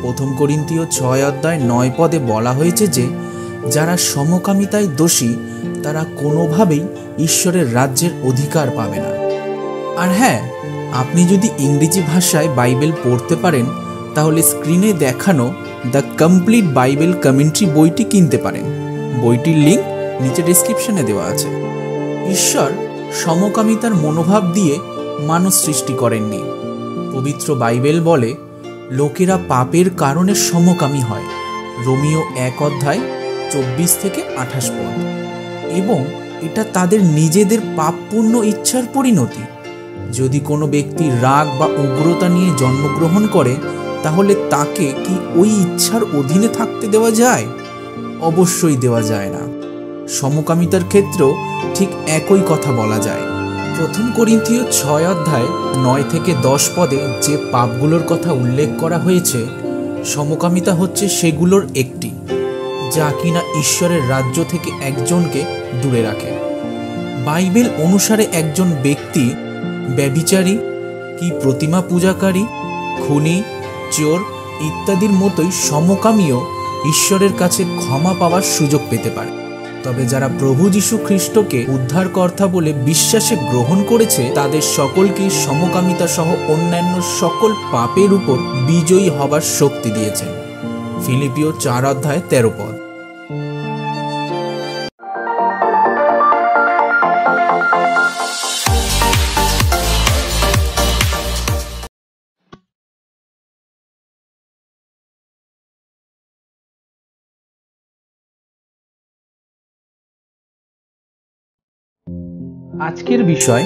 প্রথম করিন্থীয় ছয় অধ্যায় নয় পদে বলা হয়েছে যে যারা সমকামিতায় দোষী তারা কোনোভাবেই ঈশ্বরের রাজ্যের অধিকার পাবে না। আর হ্যাঁ, আপনি যদি ইংরেজি ভাষায় বাইবেল পড়তে পারেন তাহলে স্ক্রিনে দেখানো দ্য কমপ্লিট বাইবেল কমেন্ট্রি বইটি কিনতে পারেন। বইটির লিঙ্ক নিচে ডেসক্রিপশনে দেওয়া আছে। ঈশ্বর সমকামিতার মনোভাব দিয়ে মানুষ সৃষ্টি করেননি। পবিত্র বাইবেল বলে লোকেরা পাপের কারণে সমকামী হয়, রোমিও এক অধ্যায় চব্বিশ থেকে আঠাশ পদ, এবং এটা তাদের নিজেদের পাপপূর্ণ ইচ্ছার পরিণতি। যদি কোনো ব্যক্তি রাগ বা উগ্রতা নিয়ে জন্মগ্রহণ করে তাহলে তাকে কি ওই ইচ্ছার অধীনে থাকতে দেওয়া যায়? অবশ্যই দেওয়া যায় না। সমকামিতার ক্ষেত্রেও ঠিক একই কথা বলা যায়। প্রথম করিন্থীয় ছয় অধ্যায় নয় থেকে দশ পদে যে পাপগুলোর কথা উল্লেখ করা হয়েছে, সমকামিতা হচ্ছে সেগুলোর একটি, যা কিনা ঈশ্বরের রাজ্য থেকে একজনকে দূরে রাখে। বাইবেল অনুসারে একজন ব্যক্তি ব্যভিচারী কি প্রতিমা পূজাকারী, খুনি, চোর ইত্যাদির মতোই সমকামীও ঈশ্বরের কাছে ক্ষমা পাওয়ার সুযোগ পেতে পারে। তবে যারা প্রভু যীশু খ্রিস্টকে উদ্ধারকর্তা বলে বিশ্বাসে গ্রহণ করেছে তাদের সকলকেই সমকামিতা সহ অন্যান্য সকল পাপের উপর বিজয়ী হবার শক্তি দিয়েছেন। ফিলিপিও চার অধ্যায় তেরো পদ। আজকের বিষয়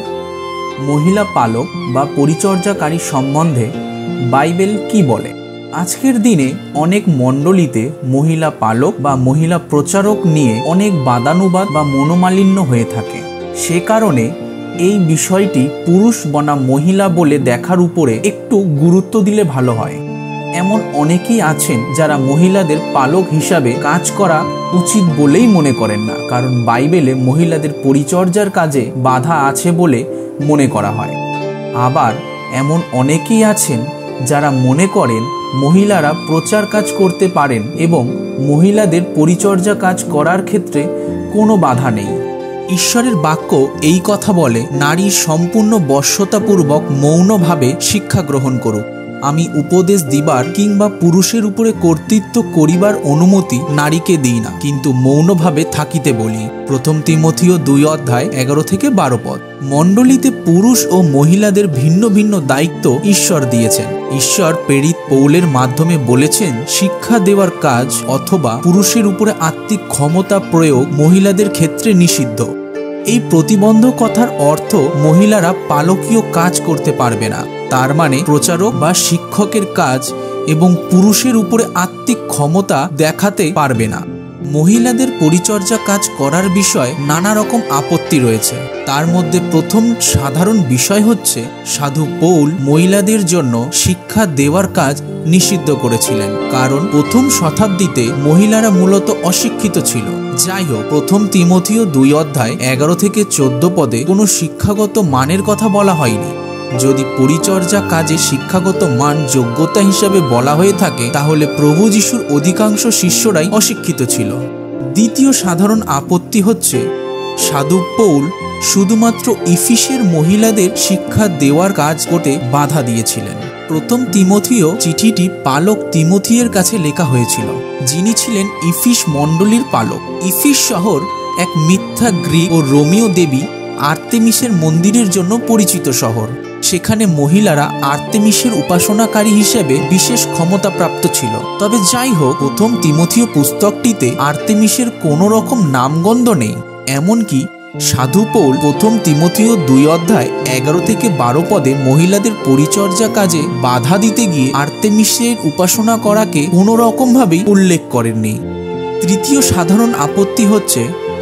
মহিলা পালক বা পরিচর্যাকারী সম্বন্ধে বাইবেল কি বলে। আজকের দিনে অনেক মণ্ডলীতে মহিলা পালক বা মহিলা প্রচারক নিয়ে অনেক বাদানুবাদ বা মনোমালিন্য হয়ে থাকে। সে কারণে এই বিষয়টি পুরুষ বনাম মহিলা বলে দেখার উপরে একটু গুরুত্ব দিলে ভালো হয়। এমন অনেকেই আছেন যারা মহিলাদের পালক হিসাবে কাজ করা উচিত বলেই মনে করেন না, কারণ বাইবেলে মহিলাদের পরিচর্যার কাজে বাধা আছে বলে মনে করা হয়। আবার এমন অনেকেই আছেন যারা মনে করেন মহিলারা প্রচার কাজ করতে পারেন এবং মহিলাদের পরিচর্যা কাজ করার ক্ষেত্রে কোনো বাধা নেই। ঈশ্বরের বাক্য এই কথা বলে, নারী সম্পূর্ণ বশ্যতাপূর্বক মৌনভাবে শিক্ষা গ্রহণ করুক। আমি উপদেশ দিবার কিংবা পুরুষের উপরে কর্তৃত্ব করিবার অনুমতি নারীকে দিই না, কিন্তু মৌনভাবে থাকিতে বলি। প্রথম তিমথিও দুই অধ্যায় এগারো থেকে বারো পদ। মণ্ডলীতে পুরুষ ও মহিলাদের ভিন্ন ভিন্ন দায়িত্ব ঈশ্বর দিয়েছেন। ঈশ্বর প্রেরিত পৌলের মাধ্যমে বলেছেন, শিক্ষা দেওয়ার কাজ অথবা পুরুষের উপরে আত্মিক ক্ষমতা প্রয়োগ মহিলাদের ক্ষেত্রে নিষিদ্ধ। এই প্রতিবন্ধকতার অর্থ মহিলারা পালকীয় কাজ করতে পারবে না, তার মানে প্রচারক বা শিক্ষকের কাজ এবং পুরুষের উপরে আত্মিক ক্ষমতা দেখাতে পারবে না। মহিলাদের পরিচর্যা কাজ করার বিষয়ে নানা রকম আপত্তি রয়েছে। তার মধ্যে প্রথম সাধারণ বিষয় হচ্ছে সাধু পৌল মহিলাদের জন্য শিক্ষা দেওয়ার কাজ নিষিদ্ধ করেছিলেন, কারণ প্রথম শতাব্দীতে মহিলারা মূলত অশিক্ষিত ছিল। যাই হোক, প্রথম তিমথিও দুই অধ্যায় এগারো থেকে চোদ্দ পদে কোনো শিক্ষাগত মানের কথা বলা হয়নি। যদি পরিচর্যা কাজে শিক্ষাগত মান যোগ্যতা হিসাবে বলা হয়ে থাকে তাহলে প্রভু যিশুর অধিকাংশ শিষ্যরাই অশিক্ষিত ছিল। দ্বিতীয় সাধারণ আপত্তি হচ্ছে সাধু পৌল শুধুমাত্র ইফিসের মহিলাদের শিক্ষা দেওয়ার কাজ করতে বাধা দিয়েছিলেন। প্রথম তিমথিও চিঠিটি পালক তিমথিয়ের কাছে লেখা হয়েছিল, যিনি ছিলেন ইফিস মণ্ডলীর পালক। ইফিস শহর এক মিথ্যা গ্রীক ও রোমীয় দেবী আর্তেমিসের মন্দিরের জন্য পরিচিত শহর। সেখানে মহিলারা আর্তেমিসের উপাসনাকারী হিসেবে বিশেষ ক্ষমতাপ্রাপ্ত ছিল। তবে যাই হোক, প্রথম তিমথিও পুস্তকটিতে আর্তেমিসের কোনো রকম নামগন্ধ নেই। এমনকি সাধু পৌল প্রথম তিমথিও দুই অধ্যায় এগারো থেকে বারো পদে মহিলাদের পরিচর্যা কাজে বাধা দিতে গিয়ে আর্তেমিসের উপাসনা করাকে কোনো রকম ভাবেই উল্লেখ করেননি। তৃতীয় সাধারণ আপত্তি হচ্ছে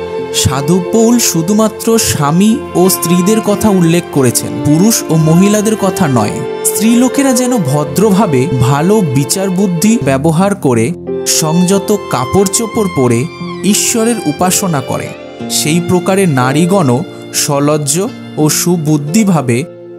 সাধু পৌল শুধুমাত্র স্বামী ও স্ত্রীদের কথা উল্লেখ করেছেন, পুরুষ ও মহিলাদের কথা নয়। স্ত্রীলোকেরা যেন ভদ্রভাবে ভালো বিচার বুদ্ধি ব্যবহার করে সংযত কাপড় চোপড় পরে ঈশ্বরের উপাসনা করে, সেই প্রকারে নারীগণও সলজ্জ ও সুবুদ্ধিভাবে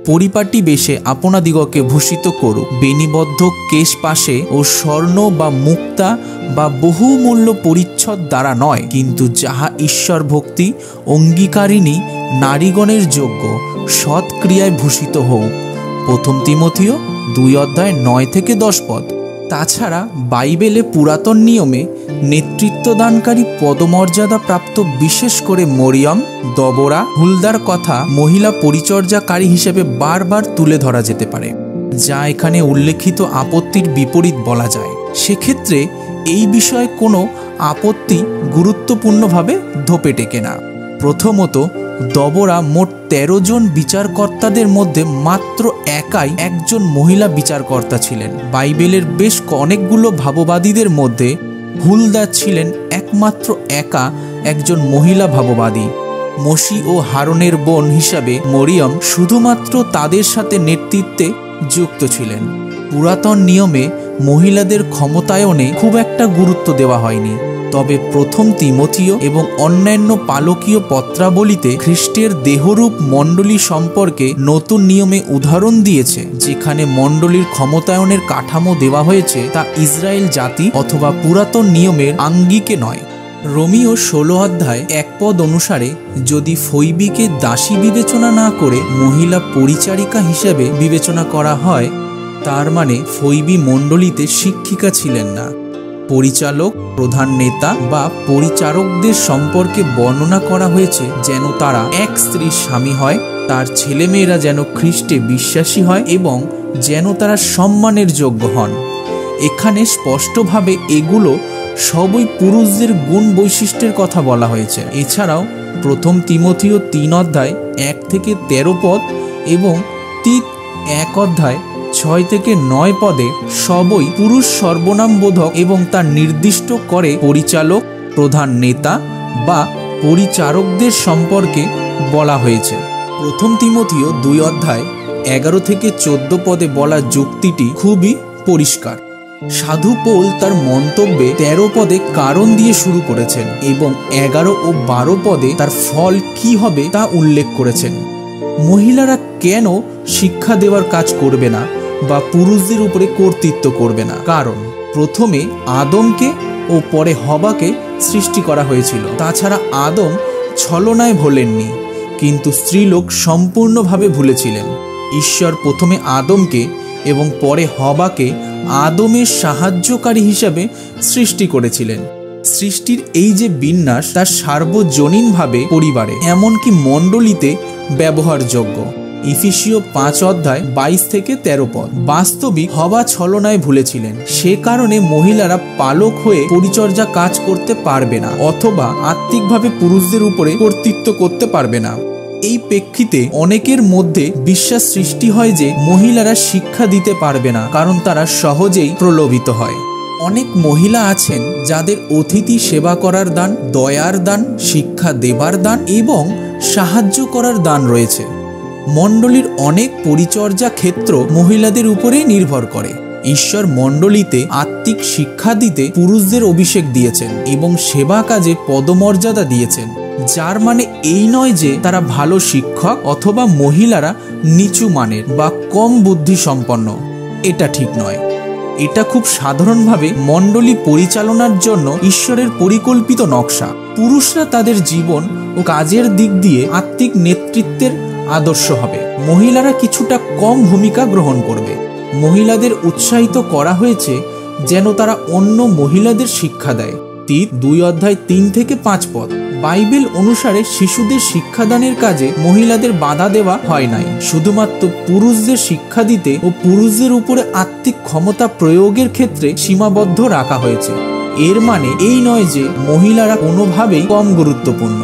পরিপাটি বেশে আপনাদিগকে ভূষিত করুক, বেণীবদ্ধ কেশ পাশে ও স্বর্ণ বা মুক্তা বা বহুমূল্য পরিচ্ছদ দ্বারা নয়, কিন্তু যাহা ঈশ্বর ভক্তি অঙ্গীকারিণী নারীগণের যোগ্য সৎ ক্রিয়ায় ভূষিত হোক। প্রথম তিমথিও দুই অধ্যায় নয় থেকে দশ পদ। তাছাড়া বাইবেলে পুরাতন নিয়মে নেতৃত্বদানকারী পদমর্যাদা প্রাপ্ত বিশেষ করে মরিয়ম, দবোরা, হুলদার কথা মহিলা পরিচর্যাকারী হিসেবে বারবার তুলে ধরা যেতে পারে, যা এখানে উল্লেখিত আপত্তির বিপরীত বলা যায়। সেক্ষেত্রে এই বিষয়ে কোনো আপত্তি গুরুত্বপূর্ণভাবে ধোপে টেকে না। প্রথমত, দবোরা মোট তেরো জন বিচারকর্তাদের মধ্যে মাত্র একাই একজন মহিলা বিচারকর্তা ছিলেন। বাইবেলের বেশ অনেকগুলো ভাববাদীদের মধ্যে হুলদা ছিলেন একমাত্র একা একজন মহিলা ভাববাদী। মসি ও হারনের বোন হিসাবে মরিয়ম শুধুমাত্র তাদের সাথে নেতৃত্বে যুক্ত ছিলেন। পুরাতন নিয়মে মহিলাদের ক্ষমতায়নে খুব একটা গুরুত্ব দেওয়া হয়নি, তবে প্রথম তিমথিও এবং অন্যান্য পালকীয় পত্রাবলীতে খ্রিস্টের দেহরূপ মণ্ডলী সম্পর্কে নতুন নিয়মে উদাহরণ দিয়েছে, যেখানে মণ্ডলীর ক্ষমতায়নের কাঠামো দেওয়া হয়েছে তা ইসরায়েল জাতি অথবা পুরাতন নিয়মের আঙ্গিকে নয়। রোমীয় ষোলো অধ্যায় এক পদ অনুসারে যদি ফৈবিকে দাসী বিবেচনা না করে মহিলা পরিচারিকা হিসেবে বিবেচনা করা হয়, তার মানে ফৈবি মণ্ডলীতে শিক্ষিকা ছিলেন না। পরিচালক, প্রধান নেতা বা পরিচারকদের সম্পর্কে বর্ণনা করা হয়েছে যেন তারা এক স্ত্রীর স্বামী হয়, তার ছেলেমেয়েরা যেন খ্রিস্টে বিশ্বাসী হয় এবং যেন তারা সম্মানের যোগ্য হন। এখানে স্পষ্টভাবে এগুলো সবই পুরুষদের গুণ বৈশিষ্ট্যের কথা বলা হয়েছে। এছাড়াও প্রথম তিমথিও তিন অধ্যায় এক থেকে তেরো পদ এবং তিত এক অধ্যায় ছয় থেকে নয় পদে সবই পুরুষ সর্বনাম বোধক এবং তা নির্দিষ্ট করে পরিচালক, প্রধান নেতা বা পরিচারকদের সম্পর্কে বলা হয়েছে। প্রথম তিমথিও দুই অধ্যায় এগারো থেকে চোদ্দ পদে বলা যুক্তিটি খুবই পরিষ্কার। সাধু পৌল তার মন্তব্যে তেরো পদে কারণ দিয়ে শুরু করেছেন এবং এগারো ও বারো পদে তার ফল কি হবে তা উল্লেখ করেছেন। মহিলারা কেন শিক্ষা দেওয়ার কাজ করবে না বা পুরুষদের উপরে কর্তৃত্ব করবে না? কারণ প্রথমে আদমকে ও পরে হবাকে সৃষ্টি করা হয়েছিল। তাছাড়া আদম ছলনায় ভোলেননি, কিন্তু স্ত্রীলোক সম্পূর্ণভাবে ভুলেছিলেন। ঈশ্বর প্রথমে আদমকে এবং পরে হবাকে আদমের সাহায্যকারী হিসাবে সৃষ্টি করেছিলেন। সৃষ্টির এই যে বিন্যাস তা সার্বজনীনভাবে পরিবারে এমনকি মণ্ডলীতে ব্যবহারযোগ্য। ইফিসীয় পাঁচ অধ্যায় বাইশ থেকে তেরো পদ। বাস্তবিক হবা ছলনায় ভুলেছিলেন, সে কারণে মহিলারা পালক হয়ে পরিচর্যা কাজ করতে পারবে না অথবা আত্মিকভাবে পুরুষদের উপরে কর্তৃত্ব করতে পারবে না। এই প্রেক্ষিতে অনেকের মধ্যে বিশ্বাস সৃষ্টি হয় যে মহিলারা শিক্ষা দিতে পারবে না, কারণ তারা সহজেই প্রলোভিত হয়। অনেক মহিলা আছেন যাদের অতিথি সেবা করার দান, দয়ার দান, শিক্ষা দেবার দান এবং সাহায্য করার দান রয়েছে। মণ্ডলীর অনেক পরিচর্যা ক্ষেত্র মহিলাদের উপরেই নির্ভর করে। ঈশ্বর মণ্ডলীতে আত্মিক শিক্ষা দিতে পুরুষদের অভিষেক দিয়েছেন এবং সেবা কাজে পদমর্যাদা দিয়েছেন, যার মানে এই নয় যে তারা ভালো শিক্ষক অথবা মহিলারা নিচু মানের বা কম বুদ্ধি সম্পন্ন। এটা ঠিক নয়। এটা খুব সাধারণভাবে মণ্ডলী পরিচালনার জন্য ঈশ্বরের পরিকল্পিত নকশা। পুরুষরা তাদের জীবন ও কাজের দিক দিয়ে আত্মিক নেতৃত্বের আদর্শ হবে, মহিলারা কিছুটা কম ভূমিকা গ্রহণ করবে। মহিলাদের উৎসাহিত করা হয়েছে যেন তারা অন্য মহিলাদের শিক্ষা দেয়। তিত দুই অধ্যায় তিন থেকে পাঁচ পদ। বাইবেল অনুসারে শিশুদের শিক্ষাদানের কাজে মহিলাদের বাধা দেওয়া হয় নাই, শুধুমাত্র পুরুষদের শিক্ষা দিতে ও পুরুষদের উপরে আত্মিক ক্ষমতা প্রয়োগের ক্ষেত্রে সীমাবদ্ধ রাখা হয়েছে। এর মানে এই নয় যে মহিলারা কোনোভাবেই কম গুরুত্বপূর্ণ।